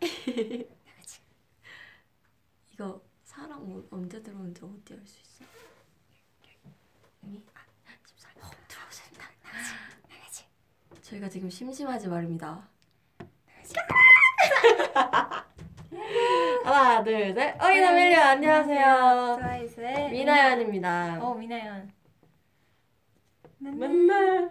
나가지. 이거 사람 언제 들어오는지 어디 알 수 있어? 여기? 아, 14. 들어오세요. 나가지. 저희가 지금 심심하지 말입니다. 하나, 둘, 셋. 어이나 밀려 안녕하세요. 트와이스의 미나연입니다. 미나연. 맨날.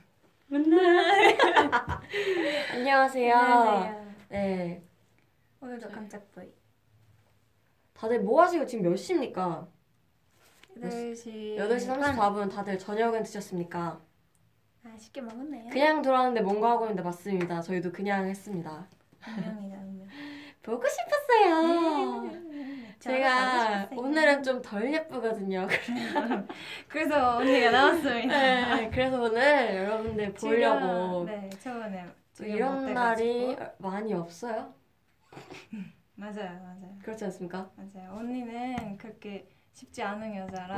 안녕하세요. 네. 오늘도 깜짝 브이. 다들 뭐 하시고 지금 몇 시입니까? 8시 34분 다들 저녁은 드셨습니까? 아, 쉽게 먹었네요. 그냥 돌아왔는데 뭔가 하고 있는데 맞습니다. 저희도 그냥 했습니다. 운명이다. 보고 싶었어요. 제가 오늘은 좀 덜 예쁘거든요. 그래서 언니가 나왔습니다. 네, 그래서 오늘 여러분들 보려고. 네, 저번에 이런 날이 많이 없어요. 맞아요. 그렇지 않습니까? 맞아요. 언니는 그렇게 쉽지 않은 여자라.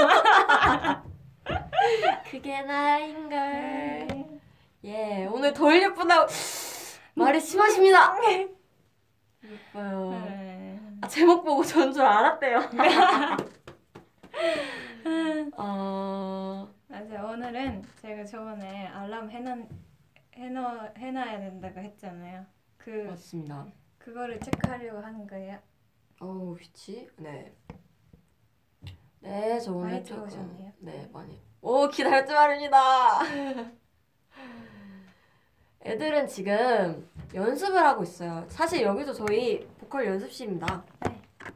그게 나인걸. 예, 오늘 덜 예쁘다고 말이 심하십니다. 예뻐요. 네. 아, 제목 보고 전 줄 알았대요. 맞아요. 오늘은 제가 저번에 알람 해놔야 된다고 했잖아요. 맞습니다. 그거를 체크하려고 하는 거예요. 위치? 네. 네, 저 오늘 많이 조금. 들어오셨네요. 네, 많이. 오, 기다렸지 말입니다. 애들은 지금 연습을 하고 있어요. 사실 여기도 저희 보컬 연습실입니다. 네.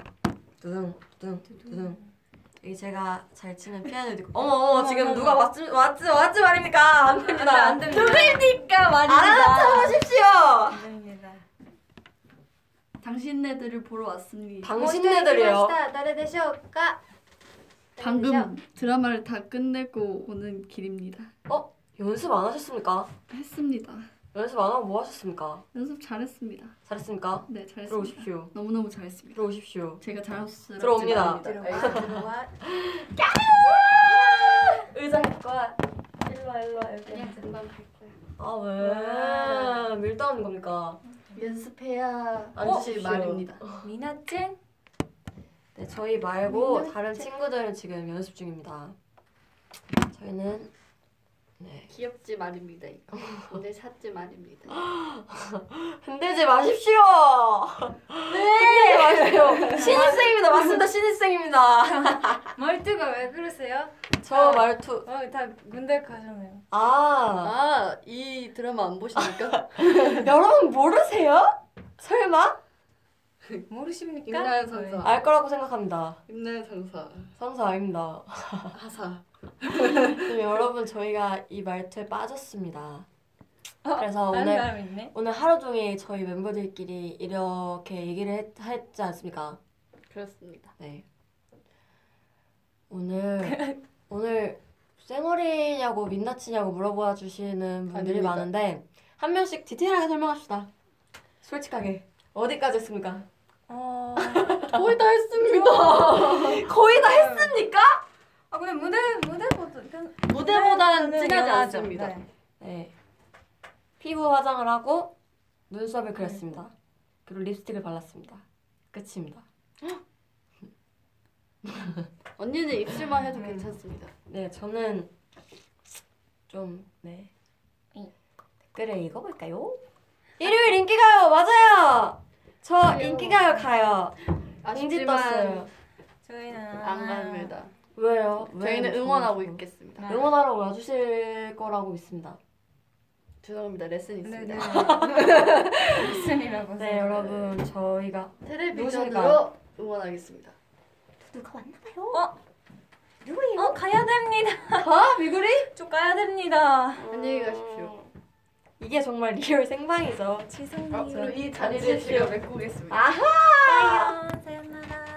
두둥. 여기 제가 잘 치는 피아노도 있고. 어머, 지금 누가 왔지 말입니까? 안 됩니다. 안 됩니다. 누구입니까? 말입니다. 알아차보십시오. 안 됩니다. 당신네들을 보러 왔습니다. 당신네들이요. 誰でしょうか? 방금 드라마를 다 끝내고 오는 길입니다. 연습 안 하셨습니까? 했습니다. 연습 안 하고 뭐 하셨습니까? 연습 잘했습니다. 잘했습니까? 네, 잘했습니다. 들어오십시오. 너무너무 잘했습니다. 들어오십시오. 제가 잘했어요. 들어옵니다. 들어와. 의자 갖고 와. 일로 와 여기. 그냥 금방 갈 거야. 아 왜? 밀당하는 겁니까? 연습해야 앉으십시오. 말입니다. 미나짱? 네, 저희 말고 다른 친구들은 지금 연습 중입니다. 저희는 네. 귀엽지 말입니다. 이거. 오늘 샀지 말입니다. 흔들지 마십시오. 네. 흔들지 마십시오. 신입생입니다. 맞습니다. 신입생입니다. 말투가 왜 그러세요? 저 말투. 다 군대 가셨네요. 이 드라마 안 보십니까? 여러분 모르세요? 설마? 모르십니까? 임나연 선사. 알 거라고 생각합니다. 임나연 선사. 선사 아닙니다. 하사. 지금 여러분 저희가 이 말투에 빠졌습니다. 그래서 다른 사람 있네? 오늘 하루 종일 저희 멤버들끼리 이렇게 얘기를 했지 않습니까? 그렇습니다. 네. 오늘 쌩얼이냐고 민낯이냐고 물어봐 주시는 분들이 아닙니다. 많은데 한 명씩 디테일하게 설명합시다. 솔직하게 어디까지 했습니까? 거의 다 했습니다. 거의 다 했습니까? 근데 무대보다는 진하지 연하죠. 않습니다. 네. 네. 피부 화장을 하고 눈썹을 그렸습니다. 그리고 립스틱을 발랐습니다. 끝입니다. 언니는 입술만 해도 괜찮습니다. 네, 저는 좀 네. 댓글을 읽어볼까요? 일요일 인기가요 맞아요. 저 인기가요 가요. 공지 아쉽지만 떴어요. 저희는 안 갑니다. 왜요? 저희는 응원하고 있겠습니다. 응원하러 와주실 거라고 믿습니다. 죄송합니다. 레슨 네. 있습니다. 무슨이라고 네, 여러분 저희가 텔레비전으로 응원하겠습니다. 누가 왔나봐요? 누구예요? 가야 됩니다. 가 미구리? 저 가야 됩니다. 안녕히 가십시오. 이게 정말 리얼 생방이죠. 죄송해요. 그리고 이 자리를 제가 메꾸겠습니다. 아하! 사요나라.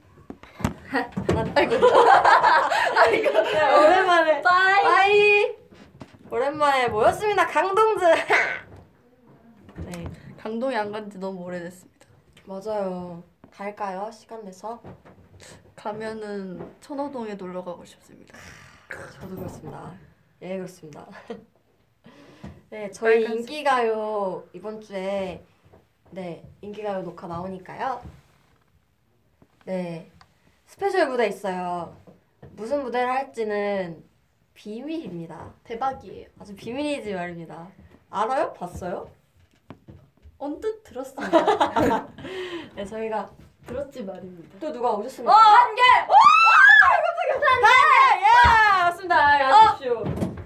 네, 오랜만에 빠이. 오랜만에 모였습니다. 강동즈. 네, 강동이 안 간 지 너무 오래됐습니다. 맞아요. 갈까요? 시간 내서? 가면은 천호동에 놀러 가고 싶습니다. 저도 그렇습니다. 예, 그렇습니다. 네, 저희 인기가요 이번 주에 네, 인기가요 녹화 나오니까요. 네, 스페셜 무대 있어요. 무슨 무대를 할지는 비밀입니다. 대박이에요. 아주 비밀이지 말입니다. 알아요? 봤어요? 언뜻 들었습니다. 네, 저희가 들었지 말입니다. 또 누가 오셨습니까? 한결! 한결! 예! 맞습니다. 와주십시오.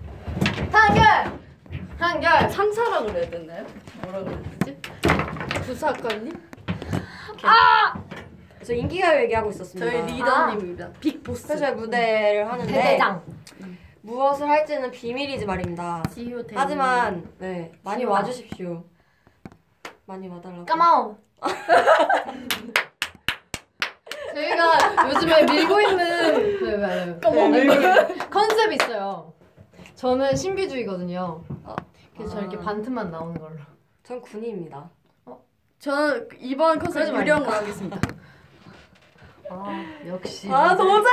한결! 상사라 그래야 되나요? 뭐라 그래야 되지? 부사관님? 저 인기가요 얘기하고 있었습니다. 저희 리더님입니다. 빅보스. 스페셜 무대를 하는데 대대장. 무엇을 할지는 비밀이지 말입니다. 지효 대. 하지만 네 많이 지효다. 와주십시오. 많이 와달라고. 까마오. 저희가 요즘에 밀고 있는 컨셉이 있어요. 저는 신비주의거든요. 그래서 저 이렇게 반틈만 나오는 걸로. 전 군인입니다. 저는 이번 컨셉 그러지 유령으로 말까? 하겠습니다. 역시. 도제!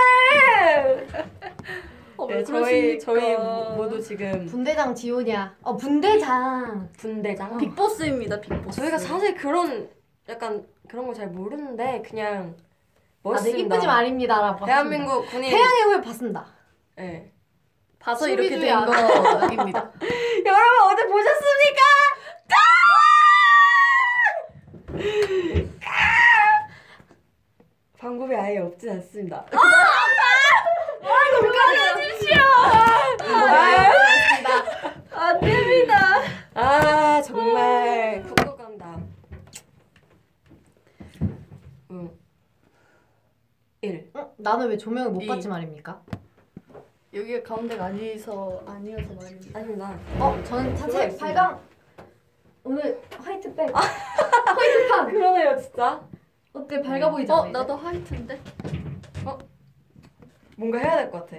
네, 저희 그러십니까? 모두 지금 분대장 지호냐? 분대장. 분대장. 빅보스입니다. 빅보스. 저희가 사실 그런 약간 그런 거 잘 모르는데 그냥 멋있습니다. 이쁘지 말입니다라고. 대한민국 군인. 태양의 후예 봤습니다. 네. 봐서 이렇게 신비주의 된 안 거입니다. 여러분 어제 보셨습니까? 방법이 아예 없진 않습니다. 안 됩니다. 아 정말 쿵덕한다. 1. 나는 왜 조명을 못 이. 받지 말입니까? 여기가 가운데가 아니어서 말입니다. 아닙니다. 저는 그거 사실 있습니다. 8강 오늘 화이트백. 화이트판. 그러네요 진짜. 어때 밝아 보이지 않아? 이제? 나도 화이트인데. 뭔가 해야 될 것 같아.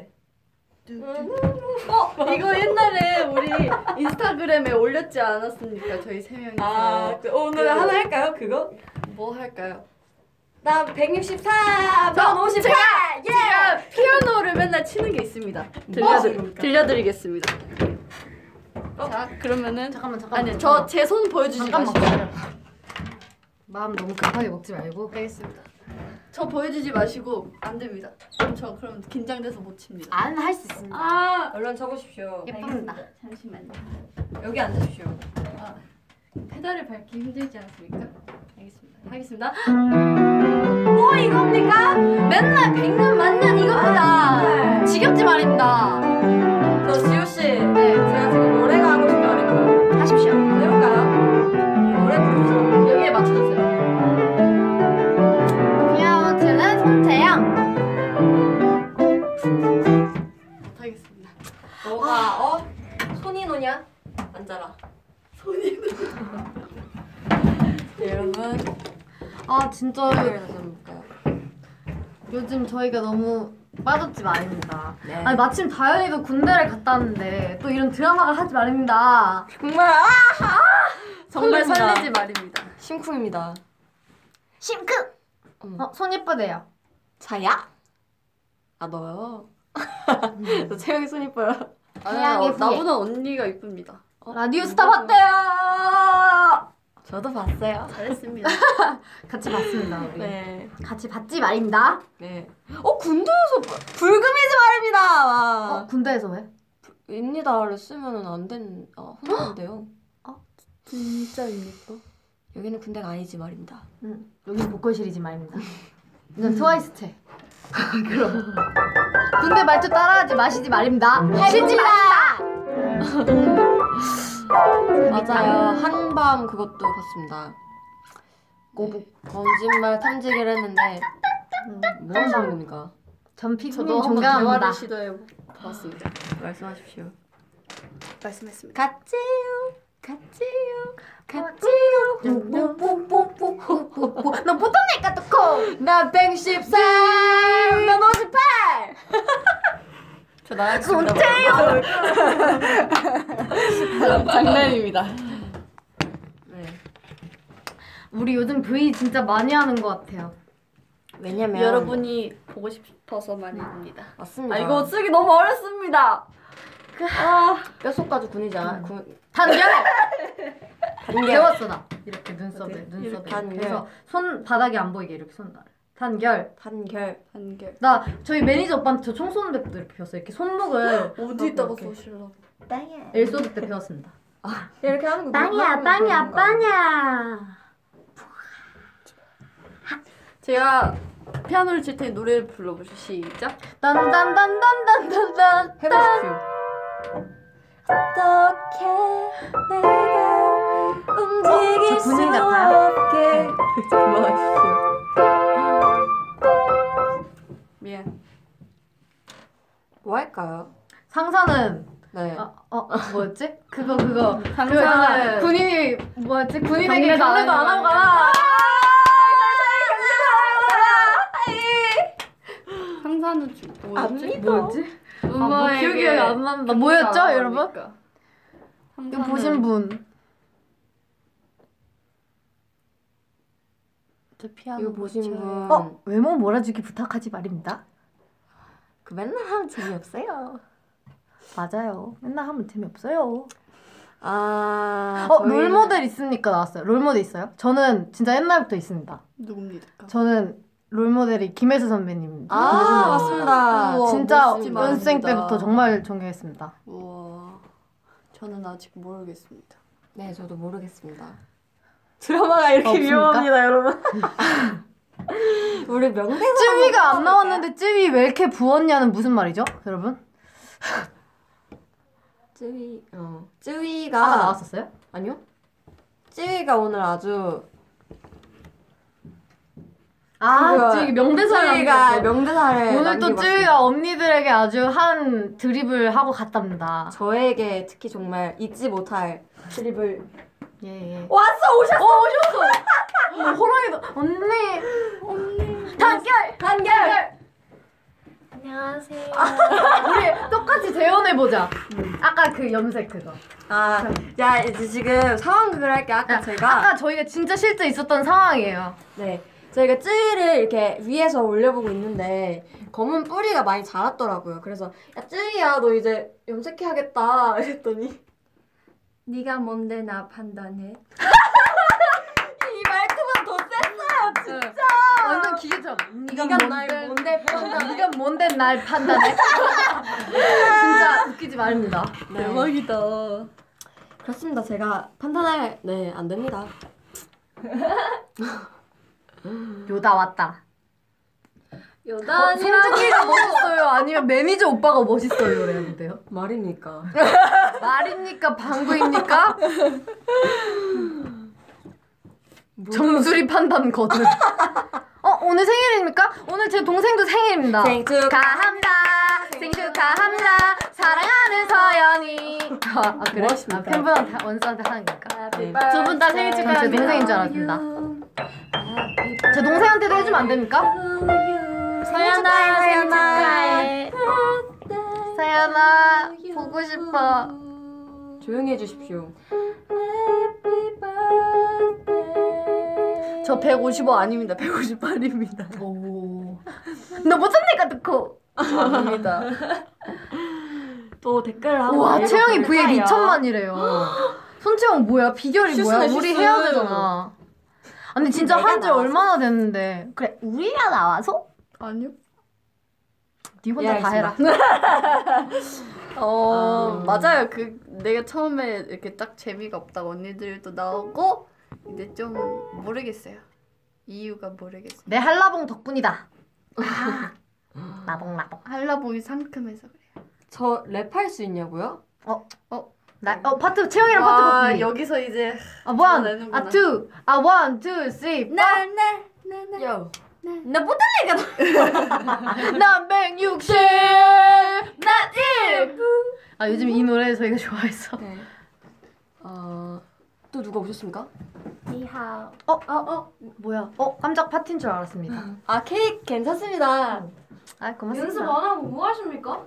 이거 옛날에 우리 인스타그램에 올렸지 않았습니까? 저희 세 명이서. 오늘 하나 할까요 그거? 뭐 할까요? 나 164, 넌 58. 제가 피아노를 맨날 치는 게 있습니다. 들려드리겠습니다. 자, 그러면은 잠깐만. 아니, 저 제 손 보여주지 잠깐만. 마시고. 기다려. 마음 너무 급하게 먹지 말고. 알겠습니다. 저 보여주지 마시고 안 됩니다. 그럼 긴장돼서 못 칩니다. 안 할 수 있습니다. 아, 얼른 적으십시오. 예쁩니다. 잠시만요. 여기 앉으십시오. 페달을 밟기 힘들지 않습니까? 알겠습니다. 하겠습니다. 뭐 이겁니까? 맨날 100년 만년 이겁니다. 지겹지 말입니다. 저 지우 씨, 네. 제가 지금 노래가 하고 싶다 그랬고요. 하십시오. 해볼까요? 노래 부르시죠. 여기에 맞춰주세요. 피아노 치는 손태양. 하겠습니다. 너가 손이 노냐? 앉아라. 네, 여러분. 진짜 노래를 다시 한번 볼까요? 요즘 저희가 너무 빠졌지 말입니다. 네. 아니 마침 다현이도 군대를 갔다 왔는데 또 이런 드라마를 하지 말입니다. 정말 정말 설렙니다. 설레지 말입니다. 심쿵입니다. 심크. 손 예쁘대요. 자야? 너요? 너 채영이 손 이뻐요. 태양의 후예. 나보다 언니가 이쁩니다. 라디오 스타 봤대요. 저도 봤어요. 잘했습니다. 같이 봤습니다. 우리. 네. 같이 봤지 말입니다. 네. 군대에서 불금이지 말입니다. 와. 군대에서 왜? 입니다를 쓰면은 안 되는 혼나는데요. 진짜입니까? 여기는 군대가 아니지 말입니다. 여긴 보컬실이지 말입니다. 이건 트와이스 채. 그럼 군대 말투 따라하지 마시지 말입니다. 하시지 말입니다. 맞아요. 한밤 그것도 봤습니다. 꼬북. 거짓말 탐지기를 했는데 뭐 하시는 겁니까? 전 피디님 저도 한번 존경합니다. 대화를 시도해 봤습니다. 말씀하십시오. 말씀했습니다. 같이요. 너 못하니까 또코. 나 113, 난 58. 저 나가겠습니다. 장난입니다. 네. 우리 요즘 V 진짜 많이 하는 것 같아요. 왜냐면 여러분이 보고 싶어서 말입니다. 맞습니다. 이거 쓰기 너무 어렵습니다. 뼛속까지 군이자 단결. 단계. 배웠어 나. 이렇게 눈썹에 이렇게 눈썹에 단결. 그래서 손 바닥이 안 보이게 이렇게 손 단결. 단결. 나 저희 매니저 오빠한테 저 총 쏘는 때도 이렇게 배웠어요. 이렇게 손목을 어디다가 이렇게. 쏘실라고? 빵이야. 엘소드 때 배웠습니다. 이렇게 하는 거. 빵이야. 제가 피아노를 칠 테니 노래를 불러보시죠. 시작. 딴딴딴딴딴딴딴 해보십시오. 어떻게 내가 움직일 저 군인 수 같아요? 없게. 그만하십시오. 미안. 뭐 할까요? 상사는 네. 뭐였지? 그거 상사는 군인이 뭐였지? 군인에게 경례도 안 경례도 안 하고 하고 가라. 상사는 뭐였지? 뭐였지? 부모에게 기억이 안 난다. 뭐였죠, 여러분? 이거 보신 분. 저 피아노 이거 보신 분. 외모 몰아주기 부탁하지 말입니다. 그 맨날 하면 재미없어요. 맞아요. 맨날 하면 재미없어요. 저희는- 롤모델 있습니까? 나왔어요. 롤모델 있어요? 저는 진짜 옛날부터 있습니다. 누굽니까? 저는 롤모델이 김혜수 선배님. 맞습니다. 우와, 진짜 멋지다. 연습생 때부터 정말 존경했습니다. 우와. 저는 아직 모르겠습니다. 네, 저도 모르겠습니다. 드라마가 이렇게 없습니까? 위험합니다, 여러분. 우리 명대사. 쯔위가 안 나왔는데 쯔위 왜 이렇게 부었냐는 무슨 말이죠, 여러분? 쯔위가 아까 나왔었어요? 아니요. 쯔위가 오늘 아주 쯔위 명대사를 쯔위가 남겼어. 명대사를 오늘 또 남기고 쯔위가 언니들에게 아주 한 드립을 하고 갔답니다. 저에게 특히 정말 잊지 못할 드립을. 예. 오셨어. 호랑이도 언니. 단결. 안녕하세요. 우리 똑같이 재연해 보자. 아까 그 염색 그거. 야 이제 지금 상황극을 할게. 아까 제가 아까 저희가 진짜 실제 있었던 상황이에요. 네. 저희가 쯔위를 이렇게 위에서 올려보고 있는데 검은 뿌리가 많이 자랐더라고요. 그래서 야 쯔위야 너 이제 염색해야겠다 이랬더니 네가 뭔데 나 판단해? 이 말투만 더 셌어요 진짜. 완전 기계처럼. 네가 날 뭔데 판단해. 네가 뭔데 날 판단해? 진짜 웃기지 말입니다. 네. 대박이다. 그렇습니다. 제가 판단할 안 됩니다. 요다 왔다. 여단이랑 손준기가 멋있어요? 아니면 매니저 오빠가 멋있어요? 그랬는데요. 말입니까? 말입니까? 방구입니까? 정수리 판단 거든. 오늘 생일입니까? 오늘 제 동생도 생일입니다. 생일 축하합니다. 생일 축하합니다. 사랑하는 서연이. 그래? 멋있습니다. 팬분한테 원수한테 하는 거니까. 네. 두 분 다 생일 제 축하합니다. 동생인 줄 알았습니다. 제 동생한테도 해주면 안 됩니까? 서연아 생일 축하해. 서연아 보고 싶어. 조용히 해주십시오. 저 155 아닙니다. 158입니다. 오. 너 못했니까 듣고. 아닙니다. 또 댓글을 하고. 와 채영이 V에 읽어볼까요? 2천만이래요. 손채영 뭐야? 비결이 뭐야? 슈스네, 우리 슈스. 해야 되잖아. 아니 진짜 내가 한 지 나와서? 얼마나 됐는데. 그래 우리가 나와서? 아니요. 네 혼자 예, 다 해라. 맞아요. 내가 처음에 이렇게 딱 재미가 없다고 언니들도 나오고 이제 좀 모르겠어요. 이유가 모르겠어요. 내 한라봉 덕분이다. 나봉. 한라봉이 상큼해서 그래요. 저 랩할 수 있냐고요? 파트 채영이랑 파트 바꾸기. 여기서 이제 원, 내는구나. 투, 원, 투, 쓰리, 포. 요. 나 못할래가. 난 160, 난 1. 요즘 이 노래 저희가 좋아해서. 네. 또 누가 오셨습니까? 니하오. 뭐야? 깜짝 파티인 줄 알았습니다. 케이크 괜찮습니다. 고맙습니다. 연습 안 하고 뭐 하십니까?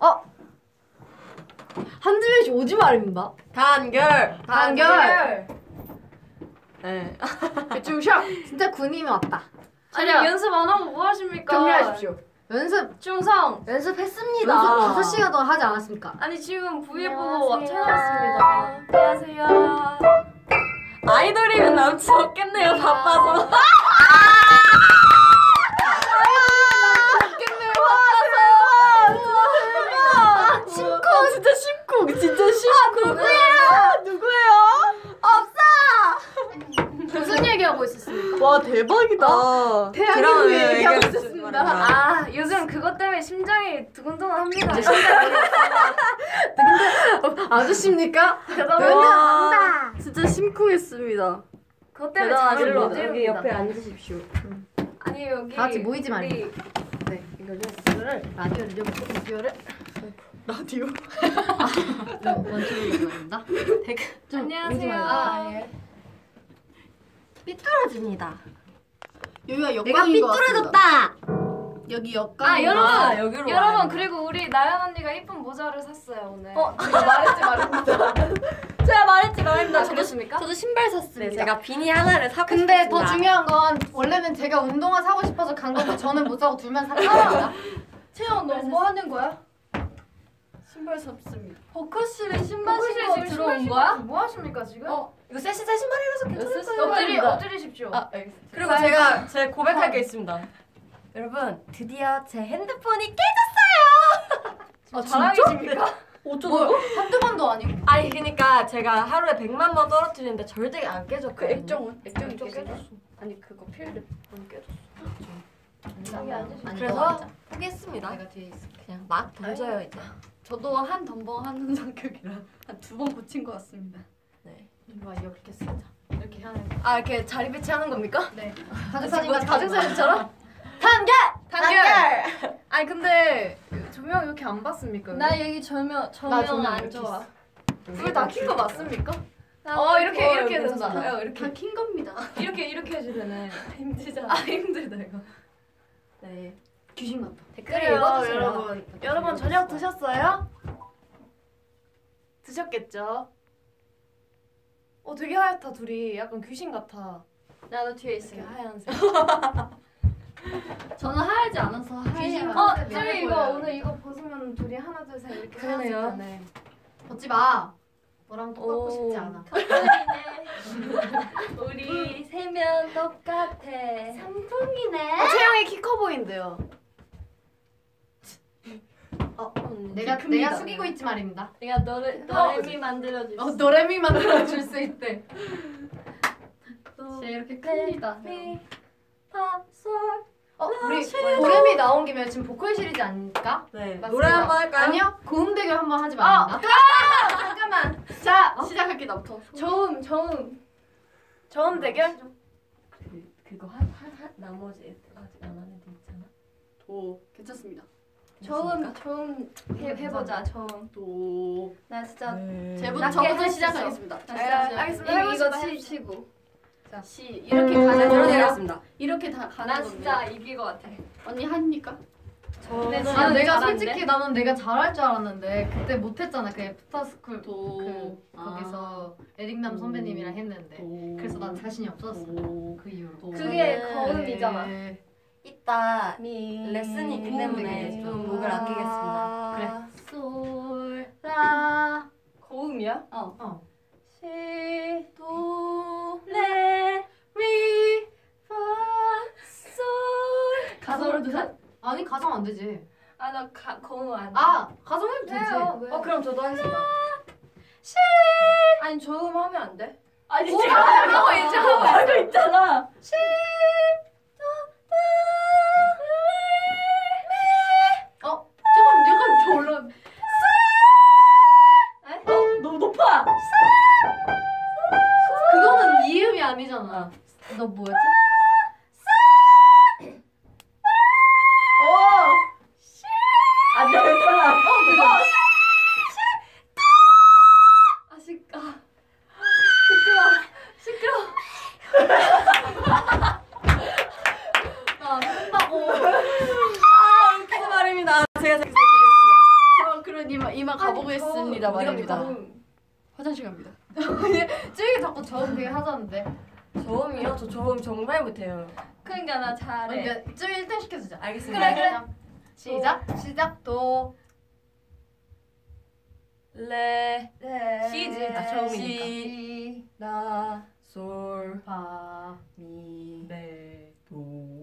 한지민 씨 오지 말입니다. 단결. 네. 중샵 진짜 군인이 왔다. 아니 연습 안 하고 뭐 하십니까? 정리하십시오. 연습 충성. 연습했습니다. 5시간 동안 하지 않았습니까? 아니 지금 V에 보고 안녕하세요. 찾아왔습니다. 안녕하세요. 아이돌이면 남친 없겠네요. 바빠서. 심쿵 진짜 심쿵 진짜 심쿵. 누구예요? 무슨 얘기하고 있었습니까? 와 대박이다. 태양이 왜 얘기하고 얘기하고 있었습니다. 아 요즘 그것 때문에 심장이 두근두근합니다. 아저씨입니까? 와 진짜 심쿵했습니다. 그것 때문에 잠을 대단하십니다. 못 여기 이룹니다. 옆에 앉으십시오. 아니 여기 다 같이 모이지 우리 말입니다. 네, 이거를 라디오를 좀 라디오를 라디오. 원초로 말입니다. 좀 안녕하세요. 아, 삐뚤어집니다. 여기가 내가 역광인 것 같습니다. 삐뚤어졌다. 여기 역광. 여러분 여기로 여러분 와요. 그리고 우리 나연 언니가 이쁜 모자를 샀어요 오늘. 제가 말했지 말입니다. 제가 말했지 말입니다. 그렇습니까? 저도 신발 샀습니다. 네, 제가 비니 하나를 사고 근데 싶습니다. 더 중요한 건 원래는 제가 운동화 사고 싶어서 간 건데 저는 못 사고 둘만 샀거든요. 채영 너 뭐 하는 거야? 신발 샀습니다. 버커실에 신발 버커실에 신고 지금 들어온 신발 거야? 뭐 하십니까 지금? 이거 새 신발이라서 괜찮을 거예요. 엎드리십시오. 알겠습니다. 그리고 제 고백할 게 있습니다. 여러분 드디어 제 핸드폰이 자랑이십니까? 어쩌고? 한두 번도 아니고. 아니 그러니까 제가 하루에 100만 번 떨어뜨리는데 절대 안 깨졌거든요. 그 액정은? 액정이 좀 깨졌어. 깨졌어. 아니 그거 필드 안 깨졌어. 여기 앉으시죠. 그래서 포기했습니다. 내가 뒤에 있어. 그냥 막 던져요 이제. 저도 한 덤벙 하는 성격이라 한 2번 고친 것 같습니다. 네. 이거 이렇게 쓰자. 이렇게 하는 거. 아 이렇게 자리 배치하는 겁니까? 네. 가족사진처럼? 단결! 단결! 아니 근데 조명 이렇게 안 봤습니까? 나 여기 조명 안 이렇게 좋아. 불 다 킨 거 맞습니까? 나 이렇게 이거 된다. 괜찮아. 이렇게 다킨 겁니다. 이렇게 해도 되네. 힘들잖아. 힘들다 이거. 네. 귀신 같다. 댓글 그래요 읽어주세요. 여러분 저녁 드셨어요? 드셨겠죠? 되게 하얗다 둘이. 약간 귀신 같아. 나도 뒤에 이렇게 있어요. 하얀색. 저는 하얗지 않아서 하얘요. 쭈이 이거 오늘 이거 벗으면 둘이 하나 둘 셋 이렇게 그러네요. 하얀색이네. 벗지 마. 너랑 똑같고 싶지 않아. 우리 세면 똑같아. 삼풍이네. 채영이 키 커 보인대요. 내가 숙이고 있지 말입니다. 내가 너레미 만들어줄 수 있어. 노래미 만들어줄 수 있대. 쟤 이렇게 큽니다. 우리 노래미 나온 김에 지금 보컬 시리즈 아닙니까? 네. 맞습니다. 노래 한번 할까요? 아니요. 고음 대결 한번 하지 말입니다. 잠깐만. 자 시작할게 나부터. 저음 대결. 그거 나머지 애들 아직 안 하는 애들 있잖아. 도 괜찮습니다. 저음 해보자. 저음. 도. 나 진짜 저부터 시작하겠습니다. 알겠습니다. 해보시죠. 치고. 자. 시 이렇게 네, 가는 들어내렸습니다. 이렇게 다 가는 나 건데. 진짜 이길 것 같아. 언니 합니까? 근데 아, 내가 잘하는데? 솔직히 나는 내가 잘할 줄 알았는데 그때 못했잖아. 그 애프터스쿨 도. 거기서 에릭남 선배님이랑 했는데 도. 그래서 난 자신이 없었어. 도. 그 이후로. 도. 그게 네. 거음이잖아. 이따 미. 레슨이 있기 때문에 좀 목을 아끼겠습니다. 그래. 솔. 라. 거음이야? 어. 시, 도, 레, 미, 파, 솔. 가사로도 사. 아니 가정 안 되지. 나 거음 안 돼. 아 가정 해도 되지. 해요. 왜? 그럼 저도 하겠습니다. 아니 저음 하면 안 돼? 아니 지금 하고 이제 하고 있잖아. 조금 더 올라. 너무 높아. 그거는 이음이 아니잖아. 너 뭐였지? 안돼 달라. 웃기지 말입니다. 제가 드리겠습니다. 저 그런 이만 가보겠습니다 말입니다. 화장실 갑니다. 쯔이가 자꾸 저음 되게 하자는데. 저음이요? 저 저음 정말 못해요. 그러니까 나 잘해. 그러니까 쯔이 1등 시켜주자. 알겠습니다. 그래. 시작. 도. 레, 네. 시지. 아, 저음이니까. 시, 나, 솔, 파, 미, 네. 도,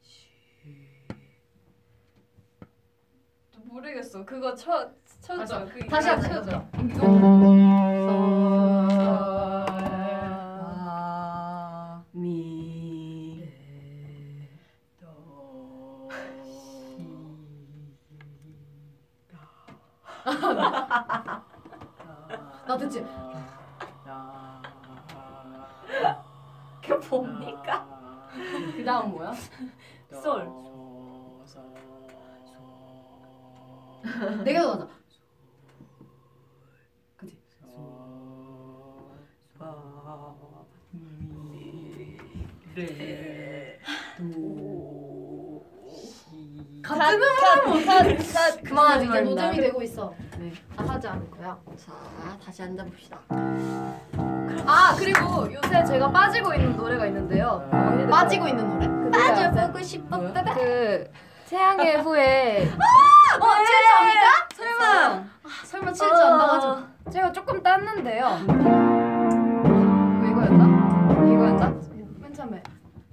모르겠어. 그거 쳤죠. 그 다시 하자. 쳤죠. 라, 미, 도, 나 듣지? 그게 뭡니까? 그 다음 뭐야? 솔. 내가 더 하자. 그치? 같은 음으로 그만하지 이제 말입니다. 노잼이 되고 있어. 네. 나 하지 않을 거야. 자, 다시 앉아봅시다. 아 그리고 요새 제가 빠지고 있는 노래가 있는데요. 빠지고 있는 노래? 빠져보고 싶었다. 그 태양의 후에 7점이다? 설마. 설마 7점 안다고 하지 마. 제가 조금 땄는데요. 이거였나? 이거였나? 맨 처음에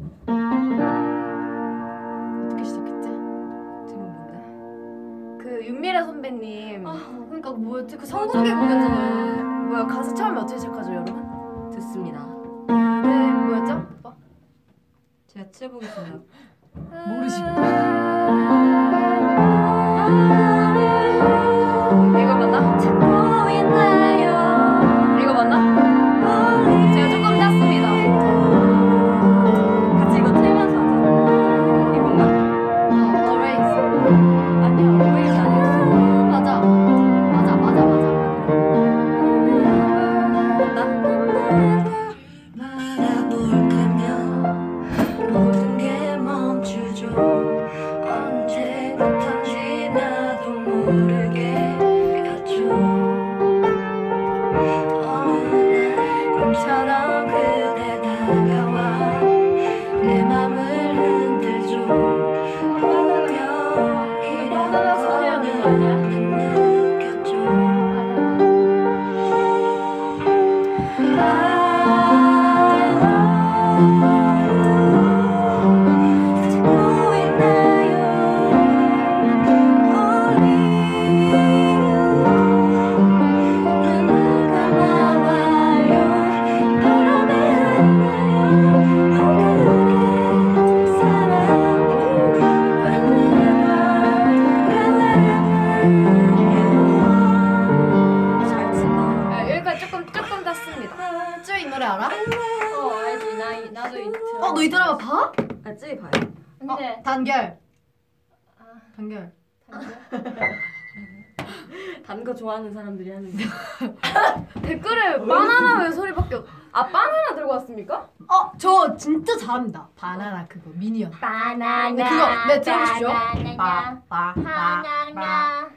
어떻게 시작했지? 제목 뭔데? 그 윤미래 선배님 그러니까 뭐였지? 그 성공개 공연잖아요. 뭐야 가사 처음에 어떻게 시작하죠, 여러분? 듣습니다. 네 뭐였죠? 오빠? 제가 칠해보겠습니다. 이거 맞나? 이거 맞나? 제가 조금 땄습니다. 같이 이거 틀면서 하자. 이건가? Always. 아니야, always 아니었어. 맞아. 바라볼 거면 모든 게 멈추죠. 언제부턴지 나도 모르게 갔죠. 어느 날 꿈처럼 그대 다가와 내 맘을 흔들죠. 운명이란 거는 난 느꼈죠. 네, 여기까지 조금 땄습니다. 쯔이 노래 알아? 알지. 나도 이 드라마. 너 이 드라마 봐? 아, 쯔이 봐요. 근데 단결. 단결. 단 거 좋아하는 사람들이 하는데. 댓글에 바나나 왜 소리밖에 바나나 들고 왔습니까? 저 진짜 잘합니다. 바나나 그거 미니언. 바나나 그거 네 들어보십시오. 바나나 바나나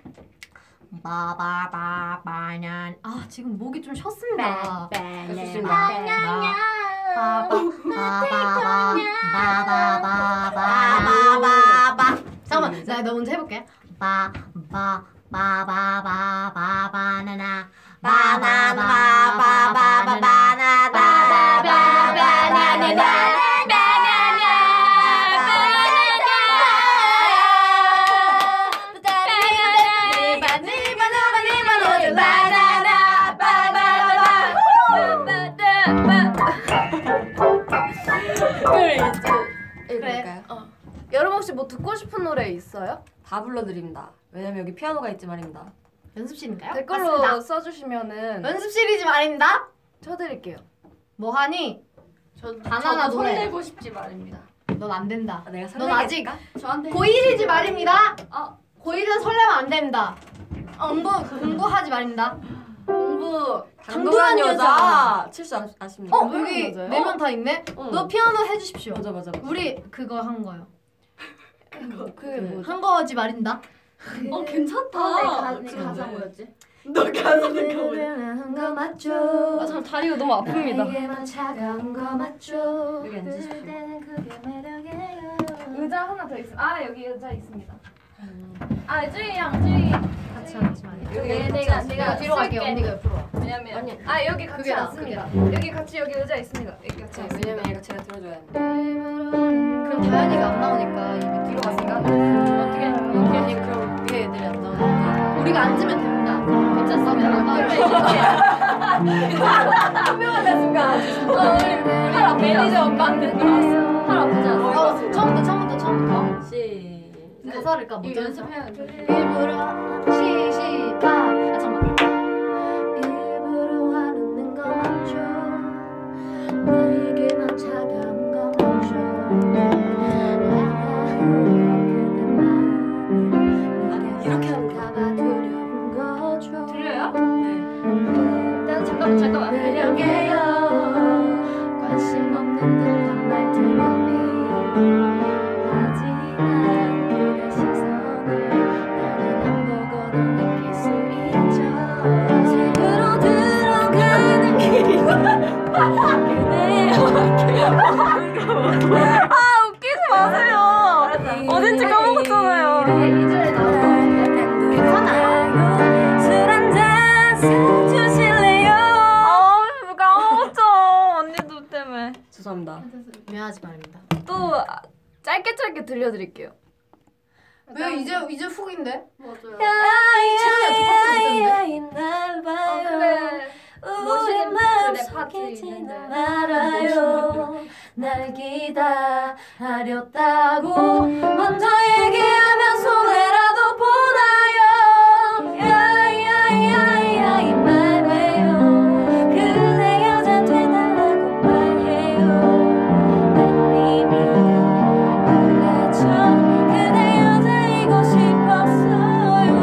바바바바난. 아 지금 목이 좀 쉬었습니다. 바나나 바바바바바바바바바. 잠깐만, 나 먼저 해볼게. 바바바바바바바나나 바바바바바바나나 읽을까요? 여러분 혹시 뭐 듣고 싶은 노래 있어요? 다 불러드립니다. 왜냐면 여기 피아노가 있지 말입니다. 연습실인가요? 댓글로 맞습니다. 써주시면은 연습실이지 말입니다. 쳐드릴게요. 뭐 하니? 저 바나나 저도 노래. 설레고 싶지 말입니다. 넌 안 된다. 아, 내가 넌 아직 저한테 고1이지 말입니다. 고1은 설레면 안 됩니다. 공부하지 말입니다. 공부 당돌한 여자. 여자. 칠수 아십니까? 여기 맞아요? 4명 다 있네? 응. 너 피아노 해주십시오. 맞아. 우리 그거 한 거요. 그게 뭐지? 한 거지 말입니다. 괜찮다. 내 가사 뭐였지? 너 가사는 거 맞죠? 아, 참 다리가 너무 아픕니다. 나에게만 차가운 거 맞죠? 여기 앉으십시오. 그럴 때는 그게 매력이에요. 의자 하나 더 있습니다. 아 여기 의자 있습니다. 아 쯔이랑 쯔이 같이 앉지 마. 여기 내가 내가 뒤로 갈게. 쓸게. 언니가 옆으로 와. 왜냐면 아니. 아 여기 같이 그게 나, 앉습니다. 여기 같이 여기 의자 있습니다. 여기 같이 자, 앉습니다. 왜냐면 얘가 제가 들어줘야 돼. 그럼 다현이가 안 나오니까 입이 뒤로 갔으니까 어떻게 아니 그럼 위에 애들이 안 나오니까. 우리가 앉으면 됩니다. 괜찮습니다. 한 명한테 순간 우리 팔 아프지 매니저 오빠한테 나왔어. 팔 아프지 않았어? 처음부터. 시작. 가사를 까먹자. 이거 연습해야 돼. 일부러 시시바. 아 잠깐만. 일부러 하는 거 맞죠? 나에게만 차가운 거 맞죠? 아니 이렇게 하는 거. 두려운 거죠. 들려요? 네. 일단 잠깐만. 매력에요. 관심 없는 듯한 말투는 하지만 그대 시선을 나는 안 보고도 느낄 수 있죠. 집으로 들어가는 길 아 웃기지 마세요. 어딘지 까먹었잖아요. 이절에 나오는 괜찮아요. 술 한잔 사주실래요? 까먹었죠. 언니도 때문에. 죄송합니다. 미안하지 말입니다. 또 짧게 들려드릴게요. 왜 이제 훅인데? 맞아요. 야야야야야 날 봐요. 그래. 우리 마음속에 지는 말아요. 날 기다렸다고 먼저 얘기하면 손해라도 보나요. 야야야야 이 말 왜요. 그대 여자 돼달라고 말해요. 난 이미 알았죠. 그대 여자이고 싶었어요.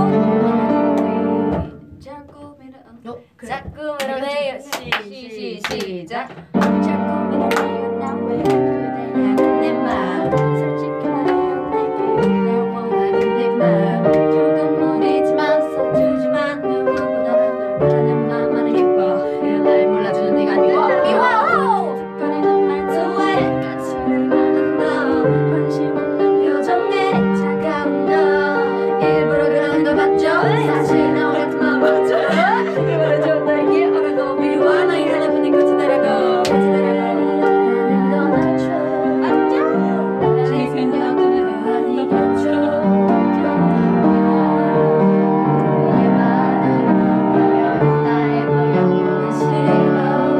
자꾸 자꾸 밀어내요. 시작. 자꾸 밀어내요. 나왜 그대라는 내 맘. 솔직히 말해요. 내게 날 원하는 내 맘. 조금 무리지만 서투지만 누구보다 널 바라는 맘만은 예뻐. 이런 날 몰라주는 네가 미워. 특별히는 말투에 까칠할 만한 너. 관심 없는 표정에 차가운 너. 일부러 그런 거 맞죠? 사실 나 오래 그만 맞죠? 그만해줘 나에게 오라고 미워 너희 하나뿐인 거 기다려고 기다려고 거 맞죠? 나를 생각은 거 아니겠죠? 그의 말은 나의 영혼이 싫어.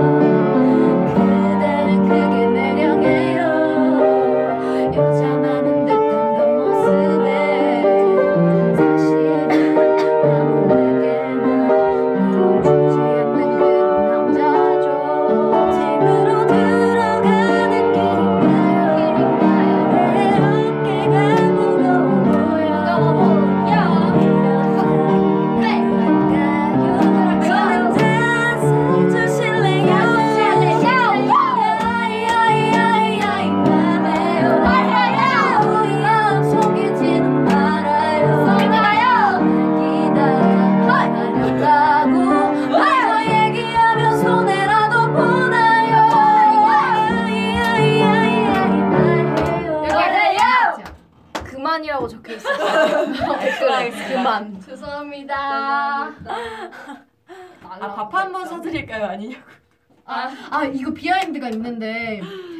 그대는 그게 매력이에요. 여자 많은 듯한 겉모습에 사실은 아무에게나 주지 않는 그런 남자죠. 집으로 들어가는 길인가요? 내 어깨가 무거워 보여. 저는 다 사주실래요? 야야야야 이 말해요. 우리 마음 속이지는 말아요. 기다렸다고 먼저 얘기하면 손해라도 보나요. 야야야야 이 말해요. 그만이라고 적혀 있어요. 그만. 죄송합니다. 밥 한 번 사드릴까요? 아니냐고. 이거 비하인드가 있는데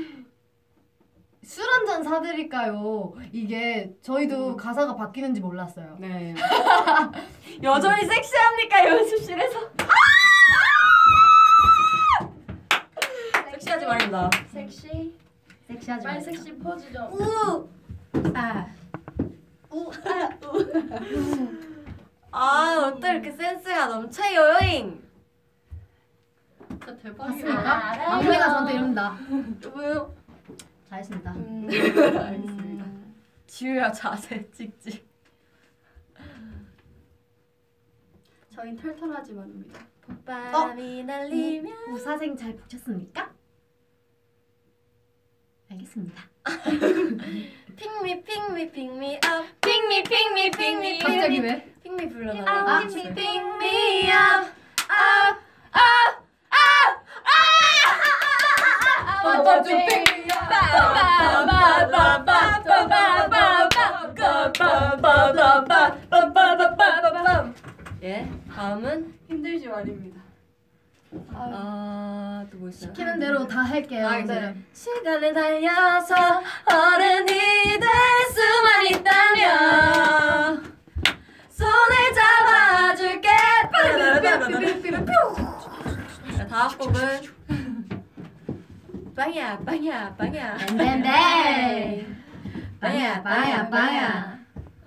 술 한 잔 사드릴까요? 이게 저희도 가사가 바뀌는지 몰랐어요. 네. 여전히 섹시합니까 연습실에서? 섹시하지 말입니다. 섹시하지 빨리 말자. 섹시 포즈 좀. 어때 이렇게 센스가 넘쳐요 잉? 봤습니까? 막내가 저한테 이런다. 왜요? 잘했습니다. 알겠습니다. 지우야 자세 찍찍. 저희 털털하지 말입니다. 밤이 날리면 우사생 잘 붙였습니까? 알겠습니다. 핑미 핑미 핑미 업 핑미 핑미 핑미 갑자기 왜? 핑미 불러달라고. 아, 핑미 핑미 업 예, 다음은 힘들지 말입니다. 또 뭐 있어요? 시키는 대로 다 할게요. 네. 시간을 달려서 어른이 될 수만 있다면 손을 잡아줄게. 자, 다음 곡은 빵야 빵야 빵야 뱀뱀뱀. 빵야 빵야 빵야.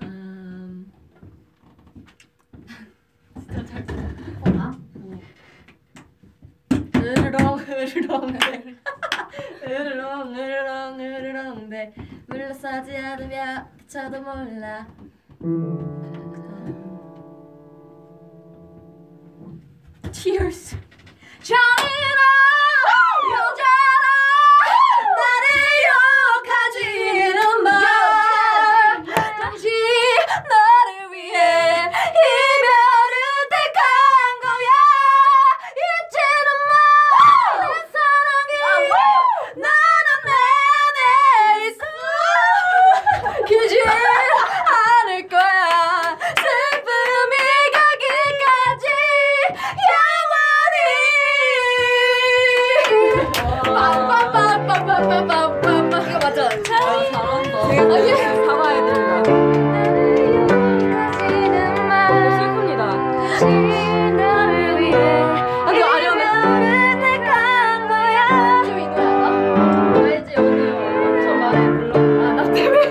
으르렁 으르렁 으르렁 으르렁 으르렁 네 물러서지 않으면 저도 몰라. Tears. 잔인한 여자라 나를 욕하지는 마. 당신 나를 위해 이별을 택한 거야. 잊지는 마. 내 사랑이 너는 내내 있어. 기지 않을 거야. 슬픔이 가기까지 이거 맞죠? 잘한다. 되게 잡아야 된다. 슬픕니다. 아니 아련해. 지금 이 노래 알아? 알지 오늘 엄청 많이 불러. 나 때문에.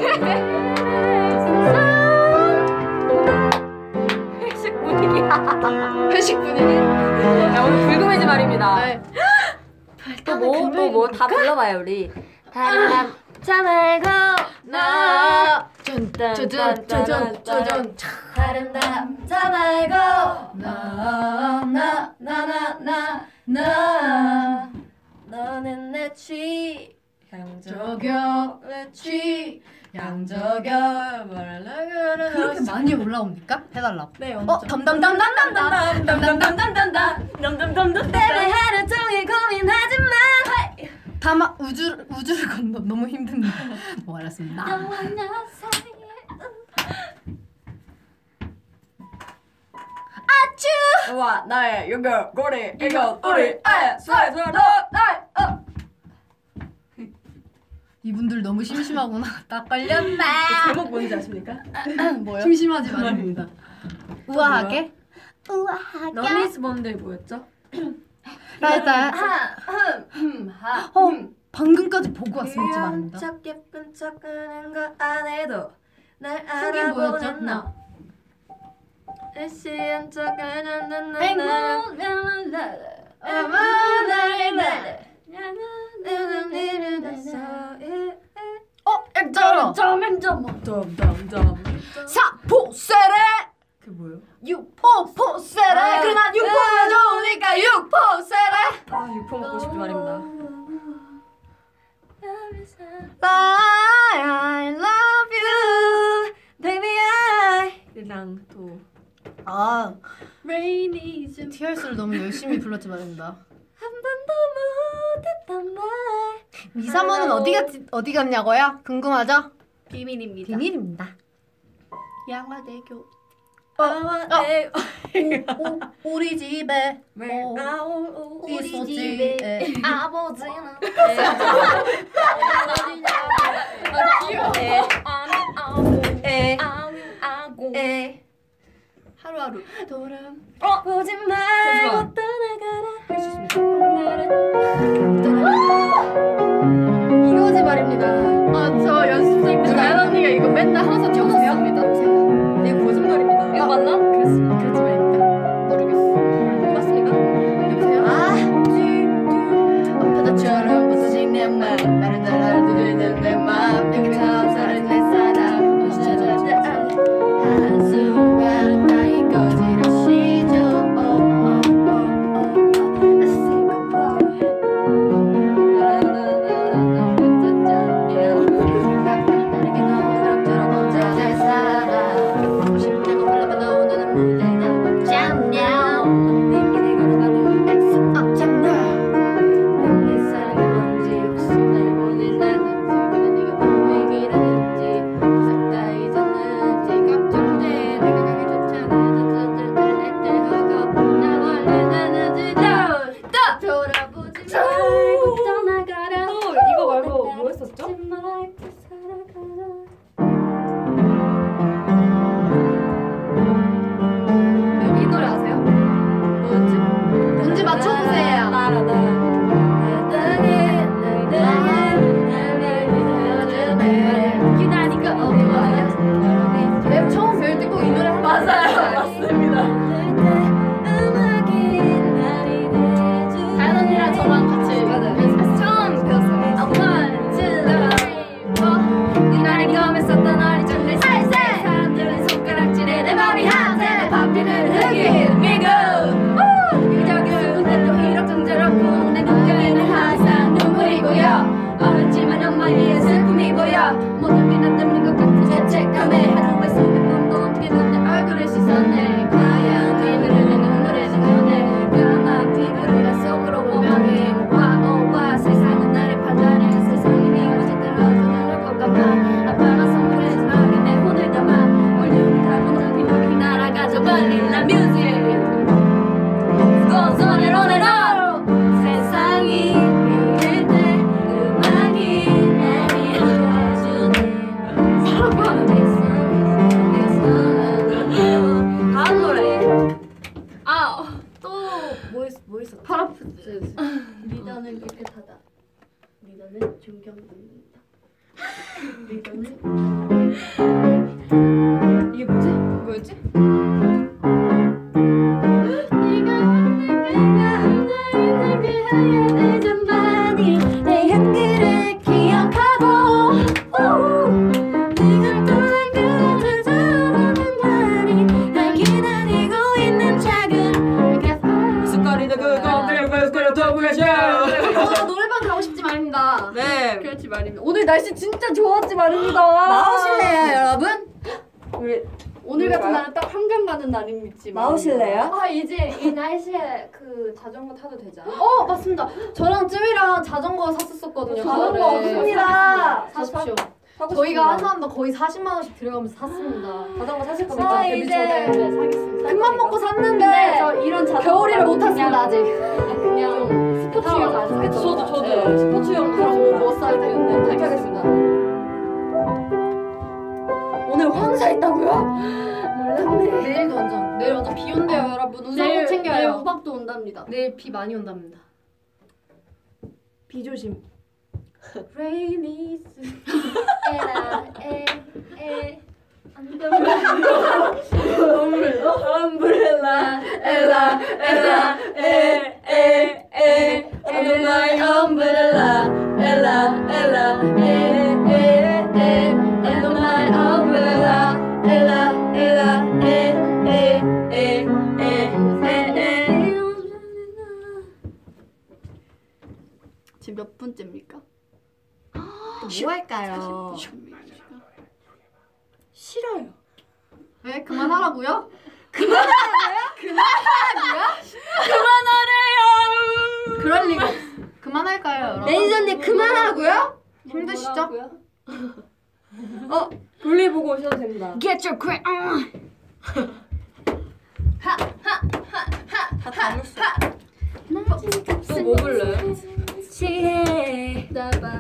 회식 분위기야. 회식 분위기. 야 오늘 불금이지 말입니다. 네. 또 뭐 다 불러봐요 우리. 다른 남자 말고 나. 짜잔. 다른 남자 말고 나. 너는 내 취향저격 내 취향저격 그렇게 많이 올라옵니까? 해달라고. 네 엄청. 담담담담담담담담담담담담. 때문에 하루 종일 고민하지만 다마 우주를 건너 너무 힘듭니다. 뭐 알았습니다. 너와 나 사이에 와 나의 연결고리 이건 우리 아예 사이즈로 나의 이분들 너무 심심하구나. 딱 걸렸네. 제목 뭔지 아십니까? 뭐요? 심심하지 말입니다. 우아하게? 너니스 번들 뭐였죠? 라이다. 방금까지 보고 왔습니다. 말입니다. 척 예쁜 척 하는 거 안 해도 날 그게 뭐였죠? 알아보는 너 애쉬한 척하는 사포세레 그 뭐예요? 육포세레 그래 난 육포가 좋으니까 육포세레 아 육포 먹고 싶지 말입니다. I love you Baby I랑 또 Rainy Tears를 너무 열심히 불렀지 말입니다. 한 번도 못했던 말 2, 3호는 어디 갔냐고요? 궁금하죠? 비밀입니다. 비밀입니다. 양화대교 우리 집에 우리 집에 아버지는 하루하루 보지 말고 떠나가라. 할 수 있습니다. 이거지 말입니다. 저 연습생 때 나연 언니가 이거 맨날 항상 적었습니다. 이거 거짓말입니다. 이거 맞나? 그렇지 말입니다. 모르겠어. 맞습니까? 여보세요? 바다처럼 부서진 내 맘, 나를 따라 두드리는 내 맘, 내게 감사를 내 사랑, 한순간 나의 거지를 시죠. 뭐였죠? 이 노래 아세요? 뭐였지? 뭔지 맞춰보세요. 기다리고 그거 아니야? 랩 처음 배울 때 꼭 이 노래 맞아요. 맞습니다. 다현 언니랑 저랑 같이 연습해서 처음 배웠어요. One, two, three, four. 이날이 검했었던 어리적 살살 사람들은 손가락질에 내 맘이 한새 바뀌는 흑인 미국 유적이 수군데 또 이럭저럭 내 눈가에는 항상 눈물이 고여 어렵지만 엄마의 슬픔이 보여 모든 게 나 때문인 것 같은 죄책감에 하루에 수백 번도 어떻게 내 얼굴을 씻어내 과연 피부를 내 눈물을 씻어내 까만 피부를 내 속으로 오명해 와 세상은 나를 판단해 세상이 미워질 대로 눈을 꼭 감아 아빠가 선물해준 마음이 내 혼을 담아 울려온 달고는 비둘기 날아가죠 Vanilla music goes on and on 세상이 이럴 때 음악이 내게 해주네 다음 노래. 뭐 있어? 파라푸즈 리더는 깨끗하다 리더는 존경받는다 리더는 이게 뭐였지? 내 향기를 기억하고 네가 떠난 그날 저러는 날이 날 기다리고 있는 작은 스카리도 그거 그걸 더 보여줘. 노래방 가고 싶지 말입니다. 네. 그렇지 말입니다. 오늘 날씨 진짜 좋았지 말입니다. 나오실래요 여러분? 우리 오늘 같은 날은 딱 한강 가는 날입니다. 나오실래요? 이제 이 날씨에 그 자전거 타도 되잖아. 맞습니다. 저랑 쯔위랑 자전거 샀었거든요. 자전거 가을에. 없습니다. 사십시오. 사고 저희가 한 싶습니다. 사람당 거의 40만 원씩 들어가면서 샀습니다. 자전거 사실 저 겁니까? 이제 사겠습니다. 큰맘 먹고 샀는데 저 이런 자전거 겨울이를 못 그냥 탔습니다 아직. 그냥 스포츠용 안 사겠죠. 저도요. 스포츠용 사고 못 사야 되는데 타겠습니다. 오늘 황사 있다고요? 몰랐네. 내일 완전 비 온대요 여러분. 우산 내일 꼭 챙겨요. 호박도 온답니다. 내일 비 많이 온답니다. 비 조심. Rainy Umbrella, Ella, under my umbrella, Ella, under my umbrella, Ella, 지금 몇 분째입니까? 뭐 할까요? 싫어요. 왜 그만하라고요? 그럴 리가. 그만할까요, 여러분? 매니저님 그만하라고요? 힘드시죠? 볼일 보고 오셔도 됩니다. Get your grip. 다 담을 수. 또뭐 불러요? 시해.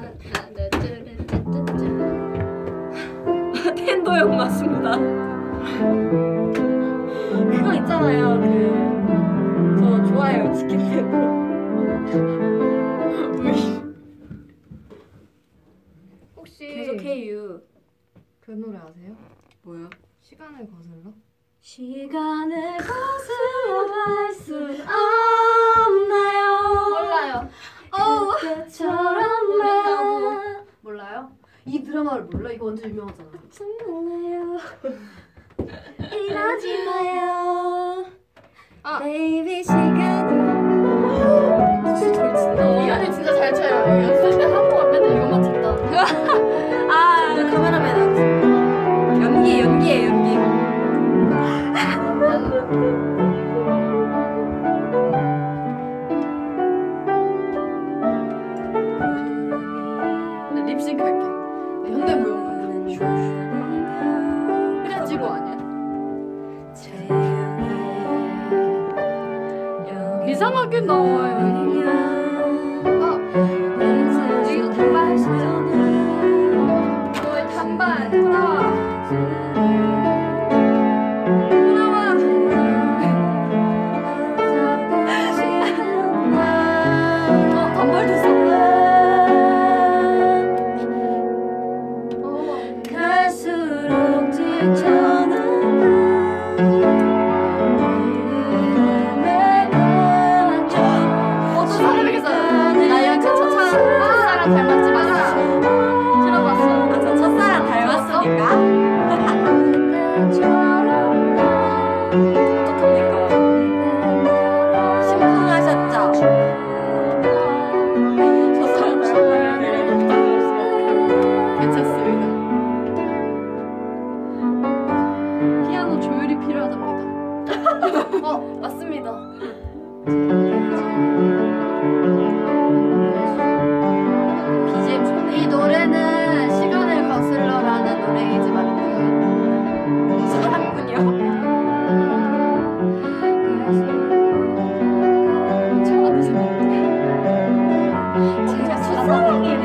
텐도 형 맞습니다. 그거 있잖아요. 저 좋아해요 치킨 텐도. 혹시 계속 해유. 그 노래 아세요? 뭐요? 시간을 거슬러? 시간을 거슬러 갈 수 없나요? 몰라요. 그때처럼만 몰라요? 이 드라마를 몰라? 이거 완전 유명하잖아. 정말요. 이러지 마요. Baby 시간이 진짜 잘 친다. 이한이 진짜 잘 쳐요. 연습 때 한동안 맨날 이것만 쳤다. 오늘 카메라맨 하겠습니다. 연기예요, 연기. 나 립싱크 할게. 현대무용 흐려지고 아니야? 이상하게 나와요. 이거 단발시죠?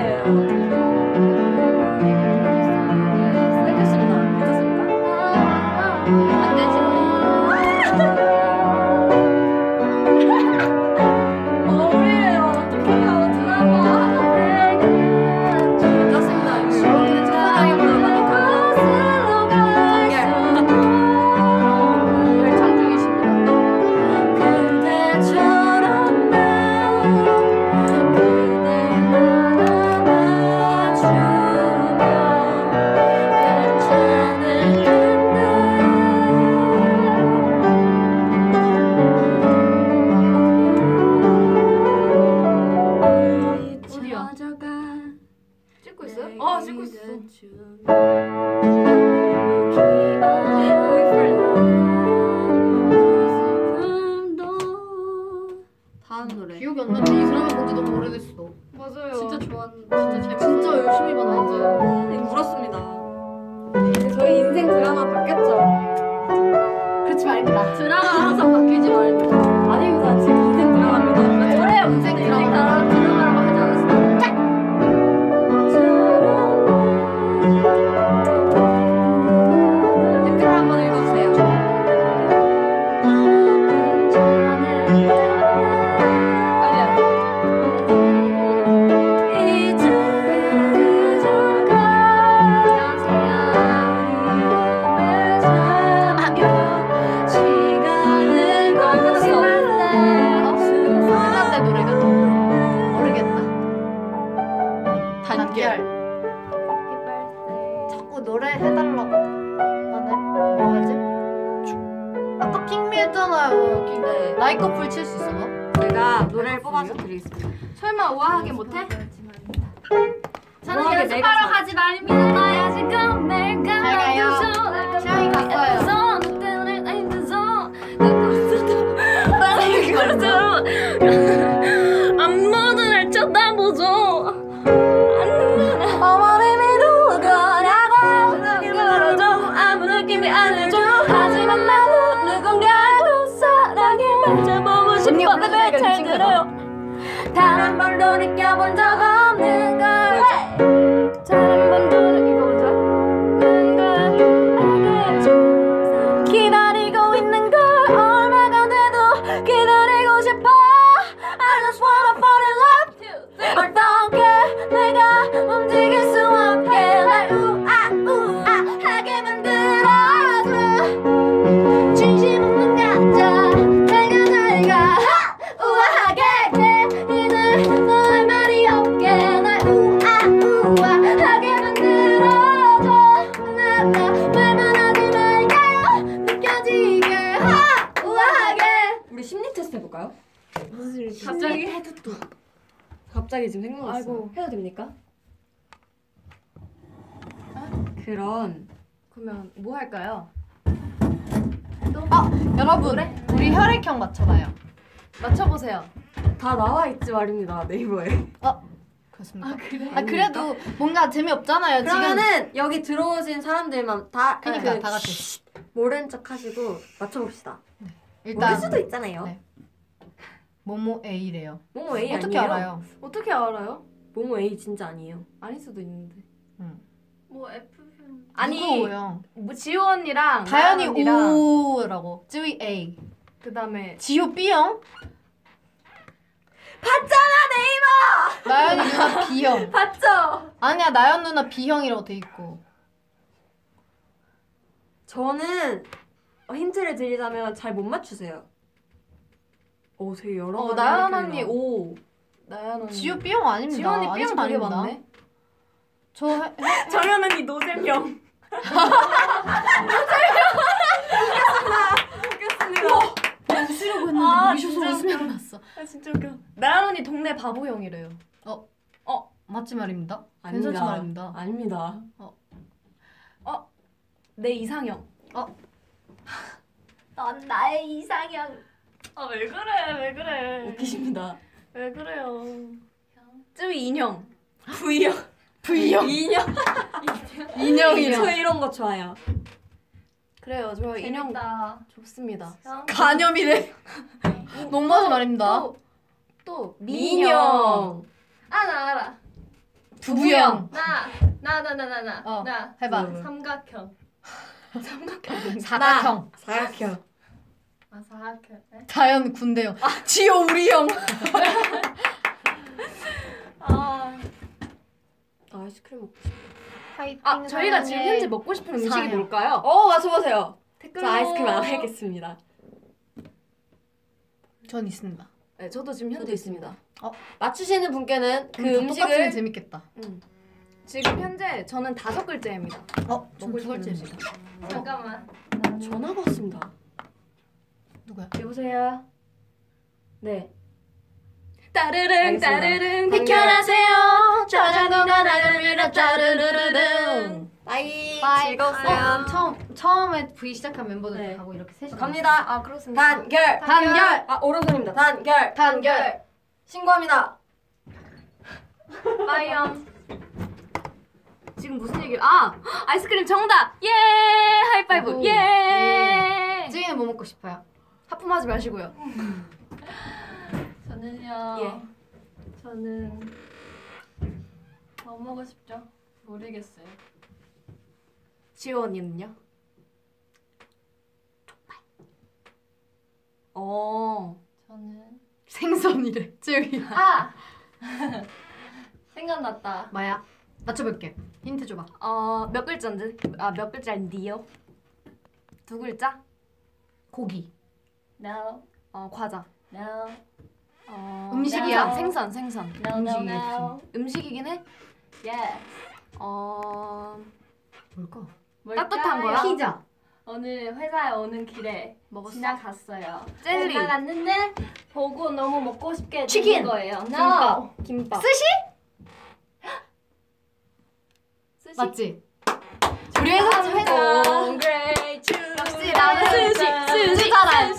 뺏겼습니다. 괜찮습니까? 안 되지. 어울려요. 어떡해요. 드라마 하나 괜찮습니다. 근데 첫사랑이 불러가니까 열창 중이십니다. 그대처럼 난 그댈 안아주면 어디야? 잊혀져간 찍고 있어요? 아, 찍고 있어. 다음 노래. 기억이 안 나는데 이 드라마 본지 너무 오래됐어. 맞아요. 진짜 좋았는데 진짜 재밌어. 진짜 열심히 봤는데. 울었습니다. 저희 인생 드라마 바뀌었죠? 그렇지 말입니다. 드라마 항상 바뀌지 말고. 아닙니다. 지금 인생 드라마입니다. 저래 인생 드라마 드라마라고 하지 않았어요? 댓글 한번 읽어주세요. 아니야. 끝났대 노래가 모르겠다. 단결. 자꾸 노래 해달라고. 나네. 뭐 하지? 아까 핑미 했잖아요. 여기. 네. 나이 커플 칠 수 있어? 너? 제가 노래를 뽑아서 드리겠습니다. 설마 우아하게 못해? 저는 우아하게 연습하러 내가 가지 말입니다. 나야 지금 매일 잘 가요. 시영이 갔어요. 안무도 날 쳐다보죠. 어머님이 누구라고 말아줘 아무 느낌이 안 들죠 하지만 나도 누군가고 사랑에 맞춰보고 싶어 베베 잘 들어요 단 한 번도 느껴본 적 없는 걸 단 한 번도 느껴본 적 없는 걸 알겠죠 기다리고 있는 걸 얼마가 돼도 기다리고 싶어 I just wanna fall in love 어떻게 내가 움직일 수 없게 날 우아하게 만들어줘 진심 없는 가짜 내가 우아하게 내일은 너의 말이 없게 날 우아하게 만들어줘 나가 말만 하지 말게 느껴지게 우아하게 우리 심리 테스트 해볼까요? 갑자기? 갑자기 지금 생각났어. 아이고. 해도 됩니까? 그럼 그러면 뭐 할까요? 여러분, 우리 혈액형 맞춰봐요. 맞춰보세요. 다 나와 있지 말입니다 네이버에. 그렇습니까? 그래도 뭔가 재미없잖아요. 그러면은 여기 들어오신 사람들만 다 그러니까 다 같이. 모른 척 하시고 맞춰봅시다. 일단 모를 수도 있잖아요. 네. 모모 A래요. 모모 A 어떻게 아니에요? 알아요? 어떻게 알아요? 모모 A 진짜 아니에요. 아닐 수도 있는데. 뭐 F형 아니 누구예요? 뭐 지호 언니랑 다현이 나연 언니랑 O라고. 쯔위 A. 그다음에 지효 B형. 봤잖아 나연이 누나 B형. 봤죠? 아니야, 나연 누나 B형이라고 돼 있고. 저는 힌트를 드리자면 잘 못 맞추세요. 오 되게 여러 가지 나연 헷갈리나. 언니 O. 나연 언니. 지효 B형 아닙니다. 지호 언니 B형 되게 아닙니다. 많네. 정연 언니 노잼형. 웃으려고 했는데 웃으셔서 웃음이 났어. 아 진짜 웃겨. 나연 언니 동네 바보형이래요. 맞지 말입니다. 아닙니다. 괜찮지 말입니다. 아닙니다. 내 이상형. 넌 나의 이상형 아 왜 그래 왜 그래. 웃기십니다. 왜 그래요. 쯔위 인형. V형. V형. 인형. 인형이랑 저 이런 거 좋아요. 그래요 저 인형 재밌다 좋습니다. 간염이래. 너무하지 말입니다. 또 민영. 아 나 알아. 두부형. 나 해봐. 삼각형. 사각형. 사각형. 아 사각형. 네? 다현 군대형. 지효 우리형. 아 나 아이스크림 먹고 싶어. 아, 저희가 지금 현재 먹고 싶은 음식이 사요. 뭘까요? 맞춰보세요. 댓글로. 저 아이스크림 알겠습니다. 전 있습니다. 네, 저도 지금 현재 있습니다. 맞추시는 분께는 그 똑같으면 음식을 재밌겠다. 지금 현재 저는 5글자입니다. 전 2글자입니다. 잠깐만. 전화가 왔습니다. 누구야? 여보세요. 네. 따르릉 알겠습니다. 따르릉 비켜나세요. 자전거가 나갑니다. 따르르르릉. 바이. 즐거웠어요. 처음에 V 시작한 멤버들 네. 하고 이렇게 셋이 갑니다. 아 그렇습니다. 단결. 단결. 오른손입니다. 단결. 신고합니다. 빠이염. 지금 무슨 얘기를? 아이스크림 정답. 예 하이파이브. 오. 예. 쯔이는 뭐 먹고 싶어요? 하품하지 마시고요. 저는요. 예. 저는 뭐 먹고 싶죠? 모르겠어요. 지호 언니는요? 저는 생선이래. 쯔이. 생각났다. 뭐야? 맞춰볼게. 힌트 줘봐. 몇 글자인데? 몇 글자인데요? 2글자? 고기. No. 과자. No. 음식이야. 생선. 음식이겠지. No, no, no. 음식이긴 해? Yes. 뭘까? 따뜻한 거야? 피자. 오늘 회사에 오는 길에 먹었어? 지나갔어요. 젤리. 지나갔는데 보고 너무 먹고 싶게 치킨. 되는 거예요. No. 김밥. 스시? 스시? 맞지? 우리 회사 회사. 역시 나는 스시잖아.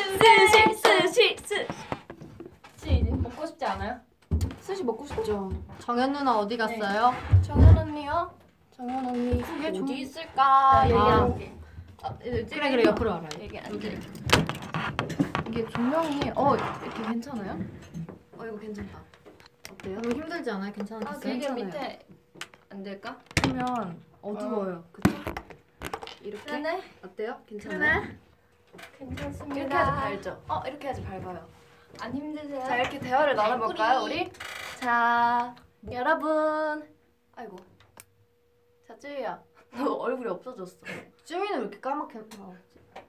스시 먹고 싶지 않아요? 스시 먹고 싶죠. 정연 누나 어디 갔어요? 정연 언니요? 정연 언니 그게 어디 좀- 있을까? 얘기할게. 그래 옆으로 와라. 얘기할게. 이게 조명이 이렇게 괜찮아요? 이거 괜찮다. 어때요? 너무 힘들지 않아요? 괜찮았어요? 되게 괜찮아요. 밑에 안 될까? 하면 어두워요. 그쵸? 이렇게? 그러네. 어때요? 괜찮아요? 괜찮습니다. 이렇게 해야지 밝죠? 이렇게 해야지 밝아요. 안 힘드세요? 자, 이렇게 대화를 나눠볼까요, 우리? 우리? 자, 여러분. 아이고. 자, 쯔유야. 너 얼굴이 없어졌어. 쯔이는 왜 이렇게 까맣게 나왔지?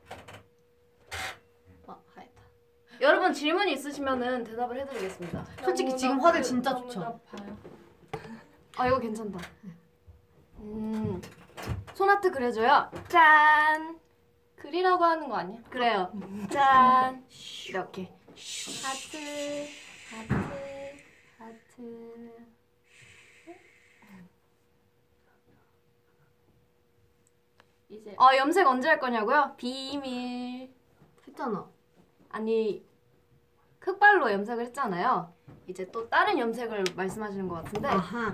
하얗다. 여러분 질문 있으시면은 대답을 해드리겠습니다. 솔직히 지금 화질 진짜 좋죠? 높아요. 이거 괜찮다. 손하트 그려줘요. 짠. 그리라고 하는 거 아니야? 그래요. 짠. 이렇게. 하트. 이제 염색 언제 할 거냐고요? 비밀. 했잖아. 아니 흑발로 염색을 했잖아요. 이제 또 다른 염색을 말씀하시는 것 같은데. 아하.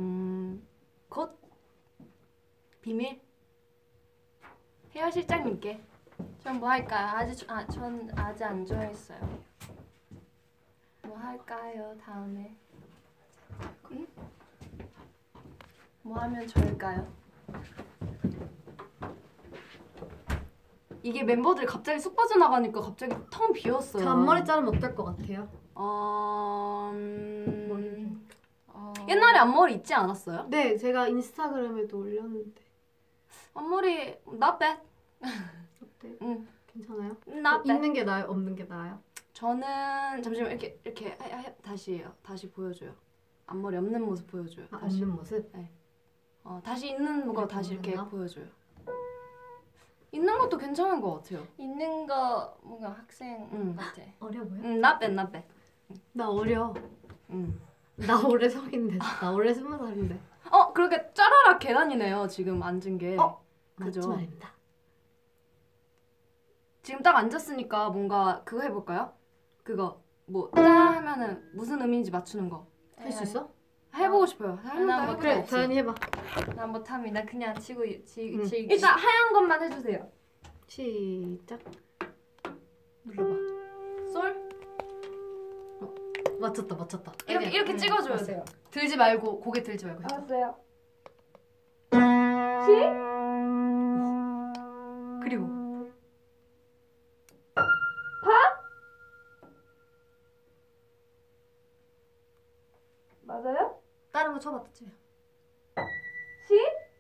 곧 비밀. 헤어 실장님께. 전 뭐 할까요? 전 아직 안 정했어요. 뭐 할까요? 다음에 뭐 하면 좋을까요? 이게 멤버들이 갑자기 쑥 빠져나가니까 갑자기 텅 비었어요. 저 앞머리 자르면 어떨 것 같아요? 옛날에 앞머리 있지 않았어요? 네, 제가 인스타그램에도 올렸는데 앞머리 not bad. 어때? 응. 괜찮아요? not bad. 있는 게 나아요? 없는 게 나아요? 저는 잠시만 이렇게 다시 보여줘요. 앞머리 없는 모습 보여줘요. 다시. 없는 모습? 다시 있는 거 이렇게 다시 이렇게 보여줬나? 보여줘요. 있는 것도 괜찮은 것 같아요. 있는 거 뭔가 학생 같아. 어려 보여? not bad, not bad. 나 어려. 나 올해 성인데. 나 올해 20살인데. 그렇게 짜라락 계단이네요. 지금 앉은 게. 맞지 그죠? 말입니다. 지금 딱 앉았으니까 뭔가 그거 해볼까요? 그거 뭐 따 하면은 무슨 의미인지 맞추는 거 할 수 있어? 해보고 싶어요. 나 해본 적 뭐 그래, 없어요. 다현이 해봐. 난 못함니다. 그냥 즐기. 일단 하얀 것만 해주세요. 시작. 눌러봐. 솔 맞췄다. 이렇게 찍어줘야 맞았어. 돼요. 들지 말고 고개 들지 말고. 알았어요. 그리고 맞아요? 다른 거 쳐봤다 지. 시?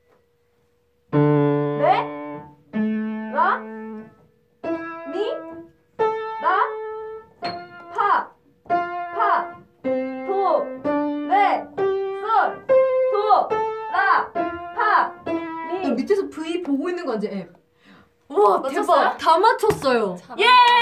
네? 라? 미? 나? 파? 파? 도? 레? 솔? 도? 라? 파? 미? 밑에서 V 보고 있는 건지 앱. 와 맞췄어요? 대박 다 맞췄어요. 예!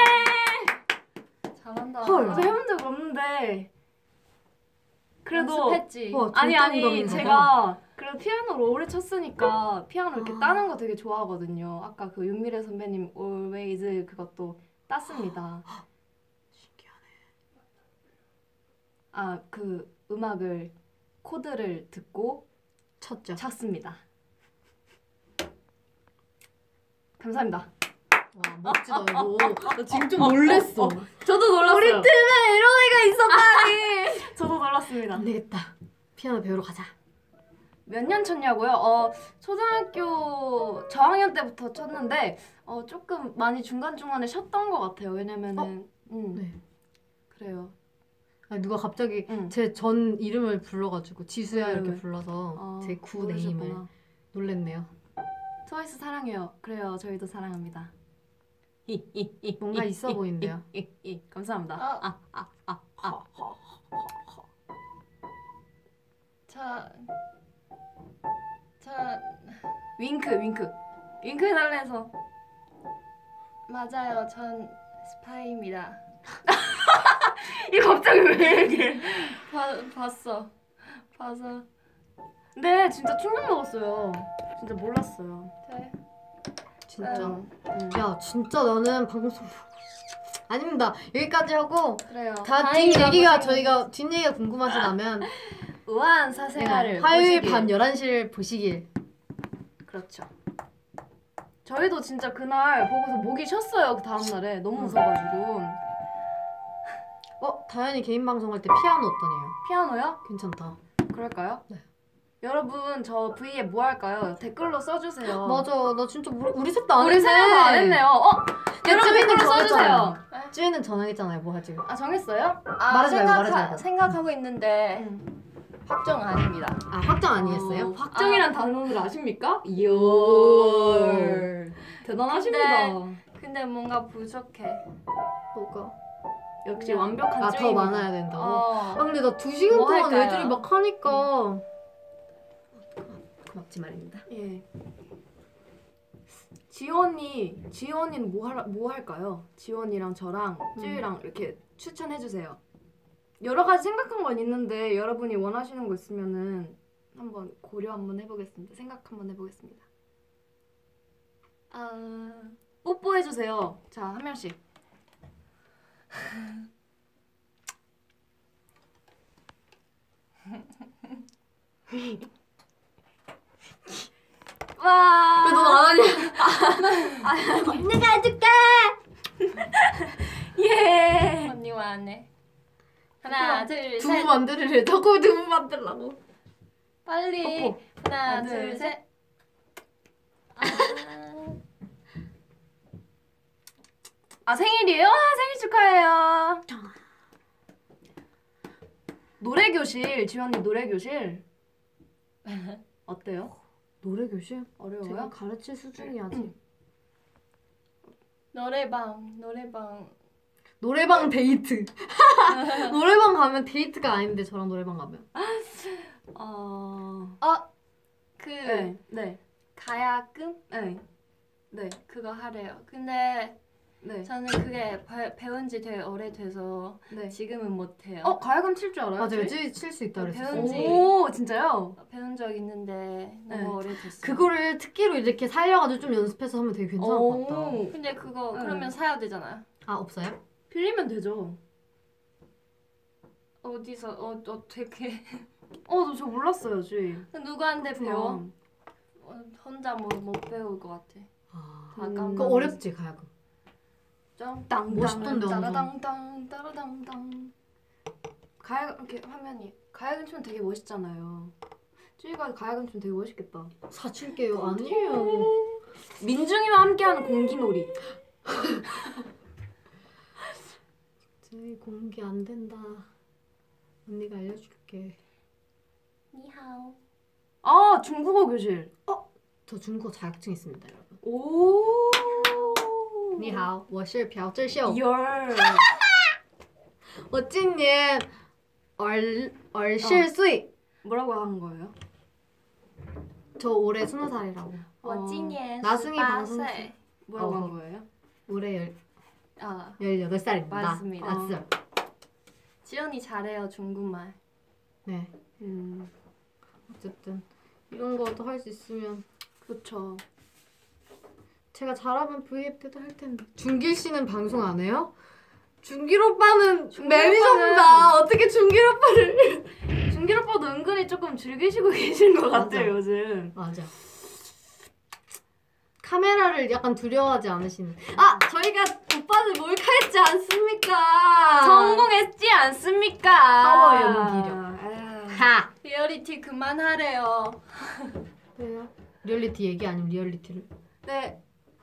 잘한다. 헐. 저도 해본 적 없는데 그래도 연습했지. 와, 아니 절대 아니 감각인가 봐. 제가 그래도 피아노를 오래 쳤으니까 피아노 이렇게 아. 따는 거 되게 좋아하거든요. 아까 그 윤미래 선배님 Always 그것도 땄습니다. 신기하네. 아 그 음악을 코드를 듣고 쳤죠. 쳤습니다. 감사합니다. 와 멋지다 이거. 나 지금 좀 놀랬어. 저도 놀랐어요. 우리 팀에 이런 애가 있었다니. 저도 놀랐습니다. 안 되겠다. 피아노 배우러 가자. 몇 년 쳤냐고요? 초등학교 저학년 때부터 쳤는데 조금 많이 중간중간에 쉬었던 것 같아요. 왜냐면은 네. 그래요. 아니, 누가 갑자기 응. 제 전 이름을 불러가지고 지수야 왜, 이렇게 왜? 불러서 제 구 네임을 모르셨구나. 놀랬네요. 트와이스 사랑해요. 그래요. 저희도 사랑합니다. 뭔가 있어 보이는데요. 감사합니다. 저 윙크 해달래 해서 맞아요. 전 스파이입니다. 이거 갑자기 왜 이렇게 봤어. 네 진짜 충격 먹었어요. 진짜 몰랐어요. 네. 진짜. 야 진짜 나는 방송 아닙니다. 여기까지 하고 그래요. 다 다행이다, 뒷얘기가 고생했- 저희가 뒷얘기가 궁금하시다면 우아한 사생활을 화요일 보시길. 밤 11시를 보시길. 그렇죠. 저희도 진짜 그날 보고서 목이 쉬었어요. 그 다음날에 너무 무서워가지고. 다현이 개인 방송할 때 피아노 어떠네요? 피아노요? 괜찮다. 그럴까요? 네. 여러분 저 V에 뭐 할까요? 댓글로 써주세요. 맞아. 나 진짜 우리 셋 다 안 우리 했네. 생각도 안 했네요. 여러분 쭈이는 댓글로 정했잖아요. 써주세요. 쭈이는 전화했잖아요. 뭐 하지? 아 정했어요? 말하지 말고. 생각하고 있는데 확정 아닙니다. 아 확정 아니었어요? 확정이란 단어를 아십니까? 이야. 대단하십니다. 근데 뭔가 부족해. 뭐가? 역시 완벽한 아 더 쭈입니다. 많아야 된다고? 아 어. 근데 나 2시간 뭐 동안 할까요? 애들이 막 하니까 고맙지 말입니다. 예. 지원이는 뭐 할까요? 지원이랑 저랑 쯔이랑 이렇게 추천해 주세요. 여러 가지 생각한 건 있는데 여러분이 원하시는 거 있으면은 한번 고려 한번 해보겠습니다. 생각 한번 해보겠습니다. 뽀뽀해 주세요. 자, 한 명씩. 와. 왜 넌 안 하냐? 내가 해줄게. 예. 언니와 안해. 하나 둘 두부 셋. 만들으래. 자꾸 두부 만들라고. 빨리. 뽀뽀. 하나 하나, 둘 둘, 셋. 생일이에요? 생일 축하해요. 노래 교실, 지원이 노래 교실. 어때요? 노래 교실? 제가 어려워요? 가르칠 수준이 아직. 노래방. 노래방 데이트. 노래방 가면 데이트가 아닌데 저랑 노래방 가면. 그 네. 가야금 네. 그거 하래요. 근데 네. 저는 그게 배운 지 되게 오래돼서 네. 지금은 못해요. 가야금 칠 줄 알아요? 맞아요. 칠 수 있다 그랬었어. 배운지. 오, 진짜요? 배운 적 있는데 너무 네. 오래됐어요. 그거를 특기로 이렇게 살려가지고 좀 연습해서 하면 되게 괜찮을 것 같다. 근데 그거 네. 그러면 사야 되잖아요. 아 없어요? 빌리면 되죠. 어디서 어떻게 저 몰랐어요, 주희. 누구한테 배워? 그냥. 혼자 못 배울 것 같아. 다 그거 어렵지 가야금. 땅 멋있던데, 완전. 따라당땅 따라당땅 가야 이렇게 화면이 가야금춤 되게 멋있잖아요. 쯔위가 가야금춤 되게 멋있겠다. 사출게요. 아니에요. 민중이와 함께하는 공기놀이. 저희 공개 안 된다. 언니가 알려줄게. 니하오. 아 중국어 교실. 저 중국어 자격증 있습니다, 여러분. 오. 你好，我是朴智秀。 열. 我今年20岁。 뭐라고 한 거예요? 저 올해 20살이라고. 我今年 나승이 18 방송 岁. 뭐라고 어. 한 거예요? 올해 아, 18살입니다. 맞습니다. 맞죠? 지연이 잘해요 중국말. 네. 어쨌든 이런 거도 할 수 있으면 그렇죠. 제가 잘하면 V앱 때도 할 텐데. 준길 씨는 방송 안 해요? 준길 오빠는 매니저입니다. 어떻게 준길 오빠를? 준길 오빠도 은근히 조금 즐기시고 계신 것 같아요 요즘. 맞아. 카메라를 약간 두려워하지 않으시는. 아, 저희가 오빠는 몰카했지 않습니까? 성공했지 않습니까? 파워 연기력. 하. 리얼리티 그만하래요. 왜요? 리얼리티 얘기 아니면 리얼리티를? 네.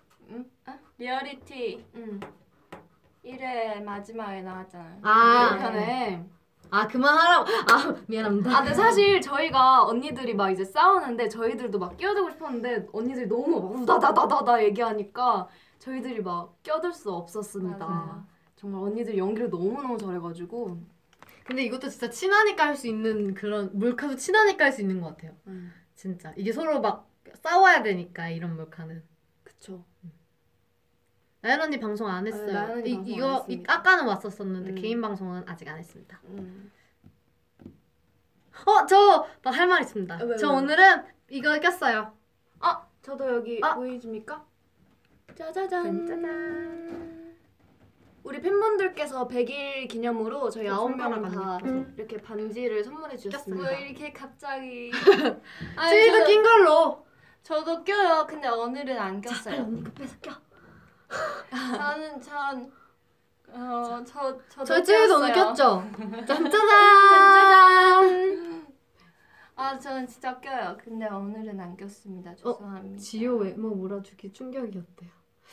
리얼리티 응. 1회 마지막에 나왔잖아요. 아, 편에. 아 그만하라고. 아 미안합니다. 근데 사실 저희가 언니들이 막 이제 싸우는데 저희들도 막 끼어들고 싶었는데 언니들이 너무 막 우다다다다다 얘기하니까 저희들이 막 끼어들 수 없었습니다. 맞아요. 정말 언니들 연기를 너무너무 잘해가지고. 근데 이것도 진짜 친하니까 할 수 있는 그런 몰카도 친하니까 할 수 있는 것 같아요. 진짜 이게 서로 막 싸워야 되니까 이런 몰카는. 그쵸. 나연 언니 방송 안 했어요. 네, 나연 언니 방송 안 이거 했습니다. 아까는 왔었었는데 개인 방송은 아직 안 했습니다. 음. 저 할 말 있습니다. 왜요? 저 오늘은 이거 꼈어요. 아! 저도 여기 아! 보이십니까? 짜자잔. 짜잔. 우리 팬분들께서 100일 기념으로 저희 저 9명 손가락 다 안 이렇게 반지를 선물해 주셨습니다. 왜 이렇게 갑자기? 쯔위도 낀 걸로. 저도 껴요. 근데 오늘은 안 빨리 꼈어요. 언니 급해서 껴. 저도 저희 쯔위도 오늘 꼈어요. 꼈죠? 짠짜잔. 짜잔. 저는 진짜 껴요. 근데 오늘은 안 꼈습니다. 죄송합니다. 지효 외모 몰아주기 충격이었대요.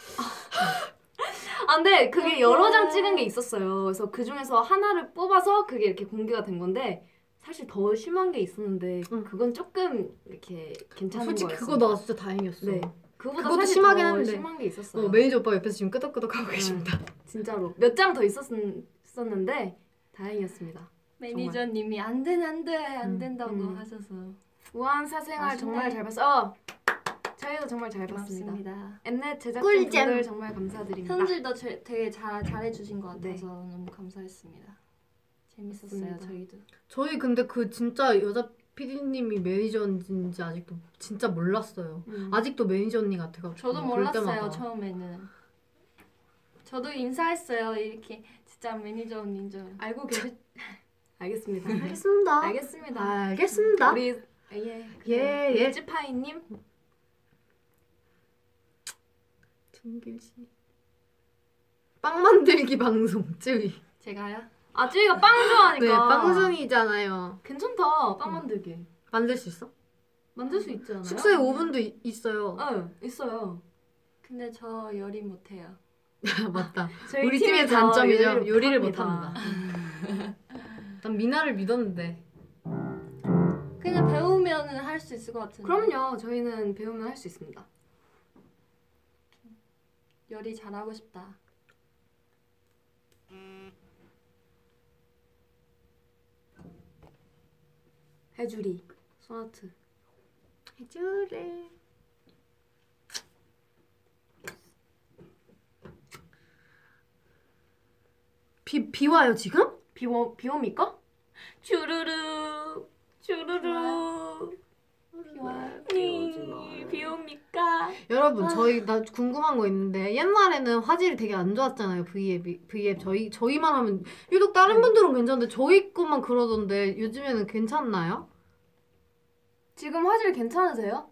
근데 그게 여러 장 찍은 게 있었어요. 그래서 그 중에서 하나를 뽑아서 그게 이렇게 공개가 된 건데 사실 더 심한 게 있었는데 그건 조금 이렇게 괜찮은 거였어요. 솔직히 그거 나 진짜 다행이었어. 네. 그거보다 그것도 사실 심하긴 더 한데. 심한 게 있었어요. 매니저 오빠 옆에서 지금 끄덕끄덕 하고 계십니다. 진짜로 몇 장 더 있었는데 다행이었습니다. 매니저님이 안 된다고 하셔서 우아한 사생활 정말 잘 봤어요. 저희도 정말 잘 봤습니다. 고맙습니다. 엠넷 꿀잼. 제작진분들 정말 감사드립니다. 편집도 되게 잘해주신 것 네. 같아서 너무 감사했습니다. 재밌었어요. 맞습니다. 저희도. 저희 근데 그 진짜 여자 PD님이 매니저인지 아직도 진짜 몰랐어요. 아직도 매니저 언니 같아가지고. 저도 볼 몰랐어요. 때마다. 처음에는. 저도 인사했어요. 이렇게 진짜 매니저 언니인 줄. 알고 계시... 알겠습니다. 알겠습니다. 알겠습니다. 알겠습니다. 우리 예. 찌파이님 준길 씨. 빵 만들기 방송 쯔위. 제가요? 쯔위가 빵 좋아하니까. 네, 빵순이잖아요. 괜찮다. 빵 만들기. 만들 수 있어? 만들 수 있지 않아요? 숙소에 오븐도 있어요. 네, 있어요. 근데 저 요리 못해요. 맞다. 저희 우리 팀의 팀에서 단점이죠. 요리를 못합니다. 못합니다. 난 미나를 믿었는데. 그냥 배우면은 할 수 있을 것 같은데. 그럼요. 저희는 배우면 할 수 있습니다. 요리 잘하고 싶다. 해주리. 소나트. 해주래. 비 와요 지금? 비옵니까? 주르르 주르르 비와요. 비옵니까? 여러분 저희 나 궁금한 거 있는데 옛날에는 화질이 되게 안 좋았잖아요. V앱 저희만 하면 유독 다른 분들은 괜찮은데 저희 것만 그러던데 요즘에는 괜찮나요? 지금 화질 괜찮으세요?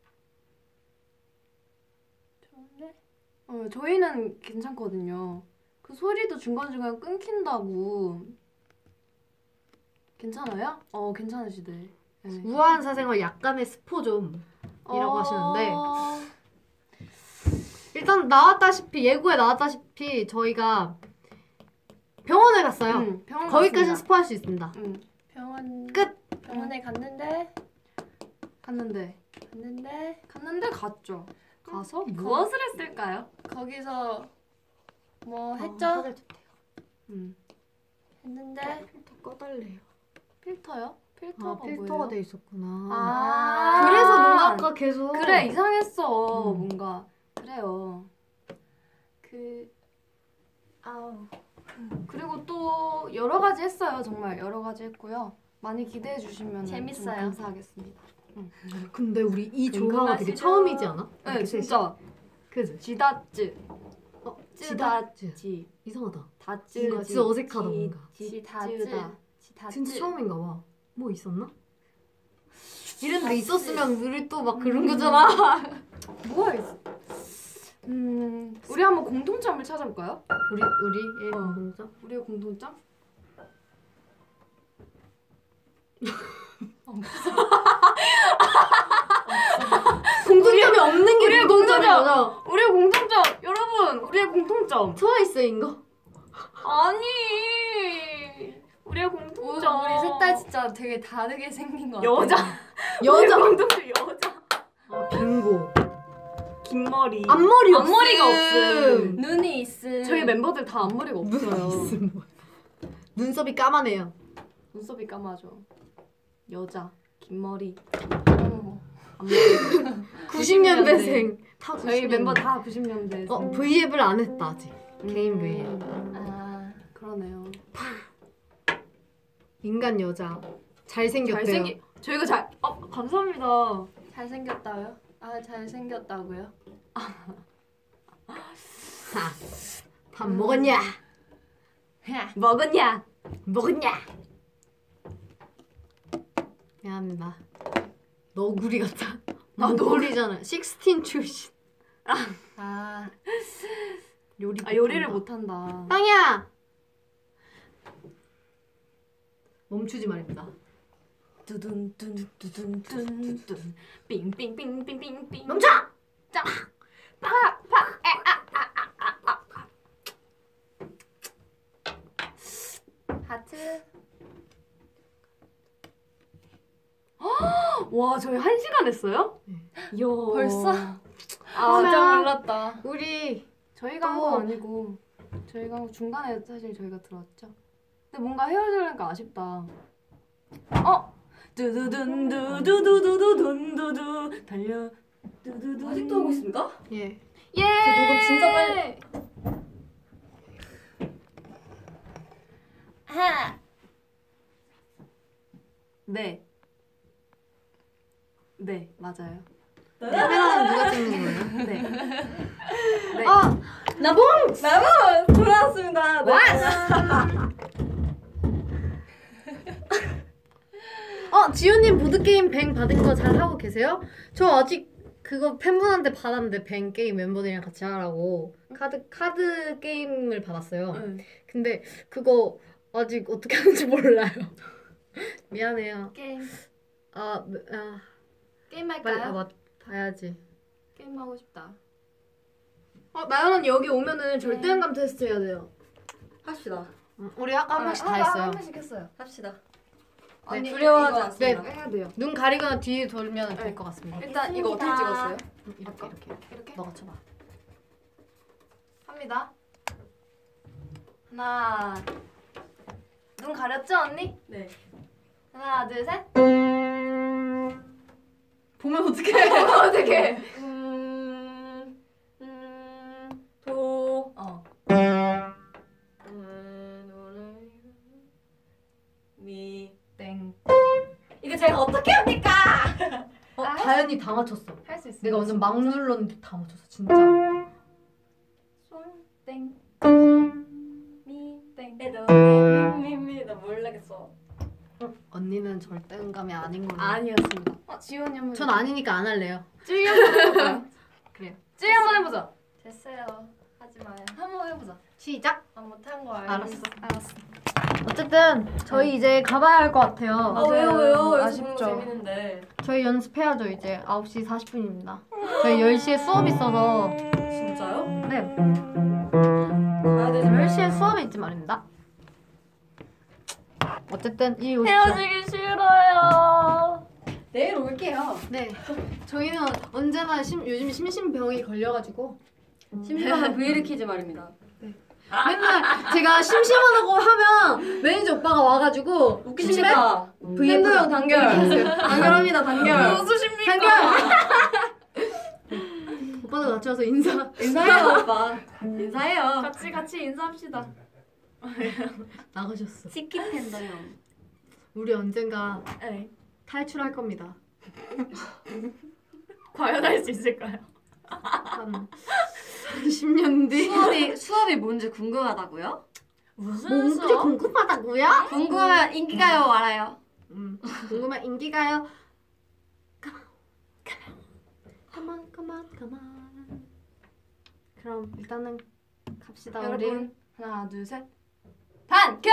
좋은데? 저희는 괜찮거든요. 그 소리도 중간중간 끊긴다고. 괜찮아요? 괜찮으시대. 네. 우아한 사생활 약간의 스포 좀 이라고 하시는데 일단 예고에 나왔다시피 저희가 병원에 갔어요. 병원 거기까지는 스포할 수 있습니다. 병원 끝! 병원에 갔는데 갔죠. 가서 무엇을 했을까요? 거기서 뭐 아, 했죠? 음. 했는데 필터 꺼달래요. 필터요? 필터가 필터가 뭐예요? 돼 있었구나. 아 그래서 뭔가 아까 계속 그래 이상했어. 뭔가 그래요. 그리고 또 여러 가지 했어요. 정말 여러 가지 했고요. 많이 기대해 주시면 재밌어요. 감사하겠습니다. 근데 우리 이 조화가 되게 궁금하시죠? 처음이지 않아? 네, 이렇게 진짜 그지? 지다쯔, 지다쯔 찌다찌, 이상하다. 다쯔, 뭔가 진짜 어색하다 뭔가. 지다쯔다. 진짜 처음인가 봐. 뭐 있었나? 이런 데 있었으면 우리 또 막 그런 거잖아. 뭐가 있어? 우리 한번 공통점을 찾아볼까요? 우리의 공통점? 우리의 공통점? 공통점이 없는 게 우리의 공통점인 거죠? 우리의 공통점! 여러분! 우리의 공통점! 트와이스인 거? 아니! 우리의 공통점! 우리 셋 다 진짜 되게 다르게 생긴 것 같아. 여자! 여자! 공통점 여자! 빙고. 긴 머리. 앞머리가 없음. 눈이 있음. 저희 멤버들 다 앞머리가 없어요. 눈썹이 까마네요. 눈썹이 까마죠. 여자. 긴 머리. 어머. 앞머리. 90년대생. 다 저희 90년대. 멤버 다 90년대. V앱을 안 했다 아직. 개인 V앱. 아 그러네요. 인간 여자. 잘생겼대요. 저희가 감사합니다. 잘생겼다고요? 아 잘생겼다고요? 밥 먹었냐? 먹었냐? 먹었냐? 미안합니다. 너구리 같아. 너구리잖아. 16 출신. 아 요리를 못한다. 빵이야. 멈추지 말입니다. 두둔둔두둔둔둔 빙빙빙빙빙빙 멈춰! 하트. 와 저희 1시간 했어요? 이야 벌써? 아 진짜 몰랐다. 우리 저희가 한 건 아니고 저희가 중간에 사실 저희가 들어왔죠. 근데 뭔가 헤어지려니까 아쉽다. 두두둔두두두두두둔두두 달려 두두두 아직도 하고 있습니까? 예. 예! 녹음 진짜 빨리. 하. 네. 네, 맞아요. 카메라는 누가 찍는 거예요? 네. 네. 나봉 돌아왔습니다. 네. 지훈님 보드게임 뱅 받은 거 잘 하고 계세요? 저 아직 그거 팬분한테 받았는데 뱅 게임 멤버들이랑 같이 하라고 카드 게임을 받았어요. 근데 그거 아직 어떻게 하는지 몰라요. 미안해요. 게임 게임 빨리 할까요? 봐야지. 게임 하고 싶다. 나연 언니 여기 오면은 절대음감 테스트 해야 돼요. 합시다. 우리 아까 한 번씩 다 했어요. 한 번씩 했어요. 합시다. 아니, 두려워하지 이거 않습니다. 해야 돼요. 눈 가리거나 뒤에 돌면 될 것 같습니다. 일단 이거 어떻게 찍었어요? 이렇게. 이렇게? 너가 쳐봐. 합니다. 하나. 눈 가렸죠 언니? 네. 하나 둘 셋. 보면 어떡해. 어떻게? 도. 미. 땡. 이거 제가 어떻게 합니까? 다현이 다 맞췄어. 할 수 있어. 내가 완전 막 눌렀는데 다 맞췄어. 진짜. 손 땡. 미 땡. 미미 나 모르겠어. 언니는 절대음감이 아닌 걸로. 아니었습니다. 지원이 한번. 전 아니니까 안 할래요. 쯔이 한번 해볼까요? 그래요. 쯔이 한번 해보자. 됐어요. 하지 하지 마요. 한번 해보자. 시작. 못한 거 알았어. 어쨌든 저희 이제 가봐야 할 것 같아요. 왜요? 아쉽죠. 재밌는데. 저희 연습해야죠. 이제 9시 40분입니다. 저희 10시에 수업이 있어서. 진짜요? 네. 가야 되지. 10시에 수업이 있지 말입니다. 어쨌든 이리 오십시오. 헤어지기 싫어요. 내일 올게요. 네. 저희는 언제나 요즘 심신병이 걸려가지고 심심한 브이를 키즈 말입니다. 맨날 제가 심심하다고 하면 매니저 오빠가 와가지고 웃기십니까? 팬도 형 단결. 단결합니다. 단결. 웃으십니까? 오빠도 같이 와서 인사. 인사해요 오빠. 인사해요. 같이 인사합시다. 나가셨어. 치킨 팬더 형. 우리 언젠가 네. 탈출할 겁니다. 과연 할 수 있을까요? 한 10년 뒤. 수업이 뭔지 궁금하다고요? 무슨 뭔지 수업? 궁금하다고요? 궁금하면 인기가요 알아요. 궁금한 인기가요? 가만. 그럼 일단은 갑시다. 여러분 하나 둘 셋. 단결.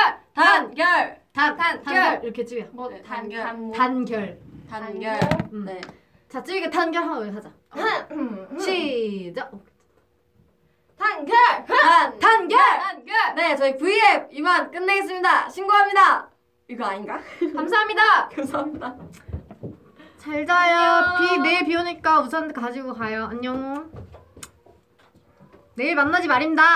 단결 이렇게 찍어요. 네, 단결. 단결. 단결. 네. 자, 찍게 단결하고 하자. 시작. 단결. 단결. 네, 저희 V앱 이만 끝내겠습니다. 신고합니다. 이거 아닌가? 감사합니다. 감사합니다. 잘 자요. 내일 비 오니까 우산 가지고 가요. 안녕. 내일 만나지 말입니다.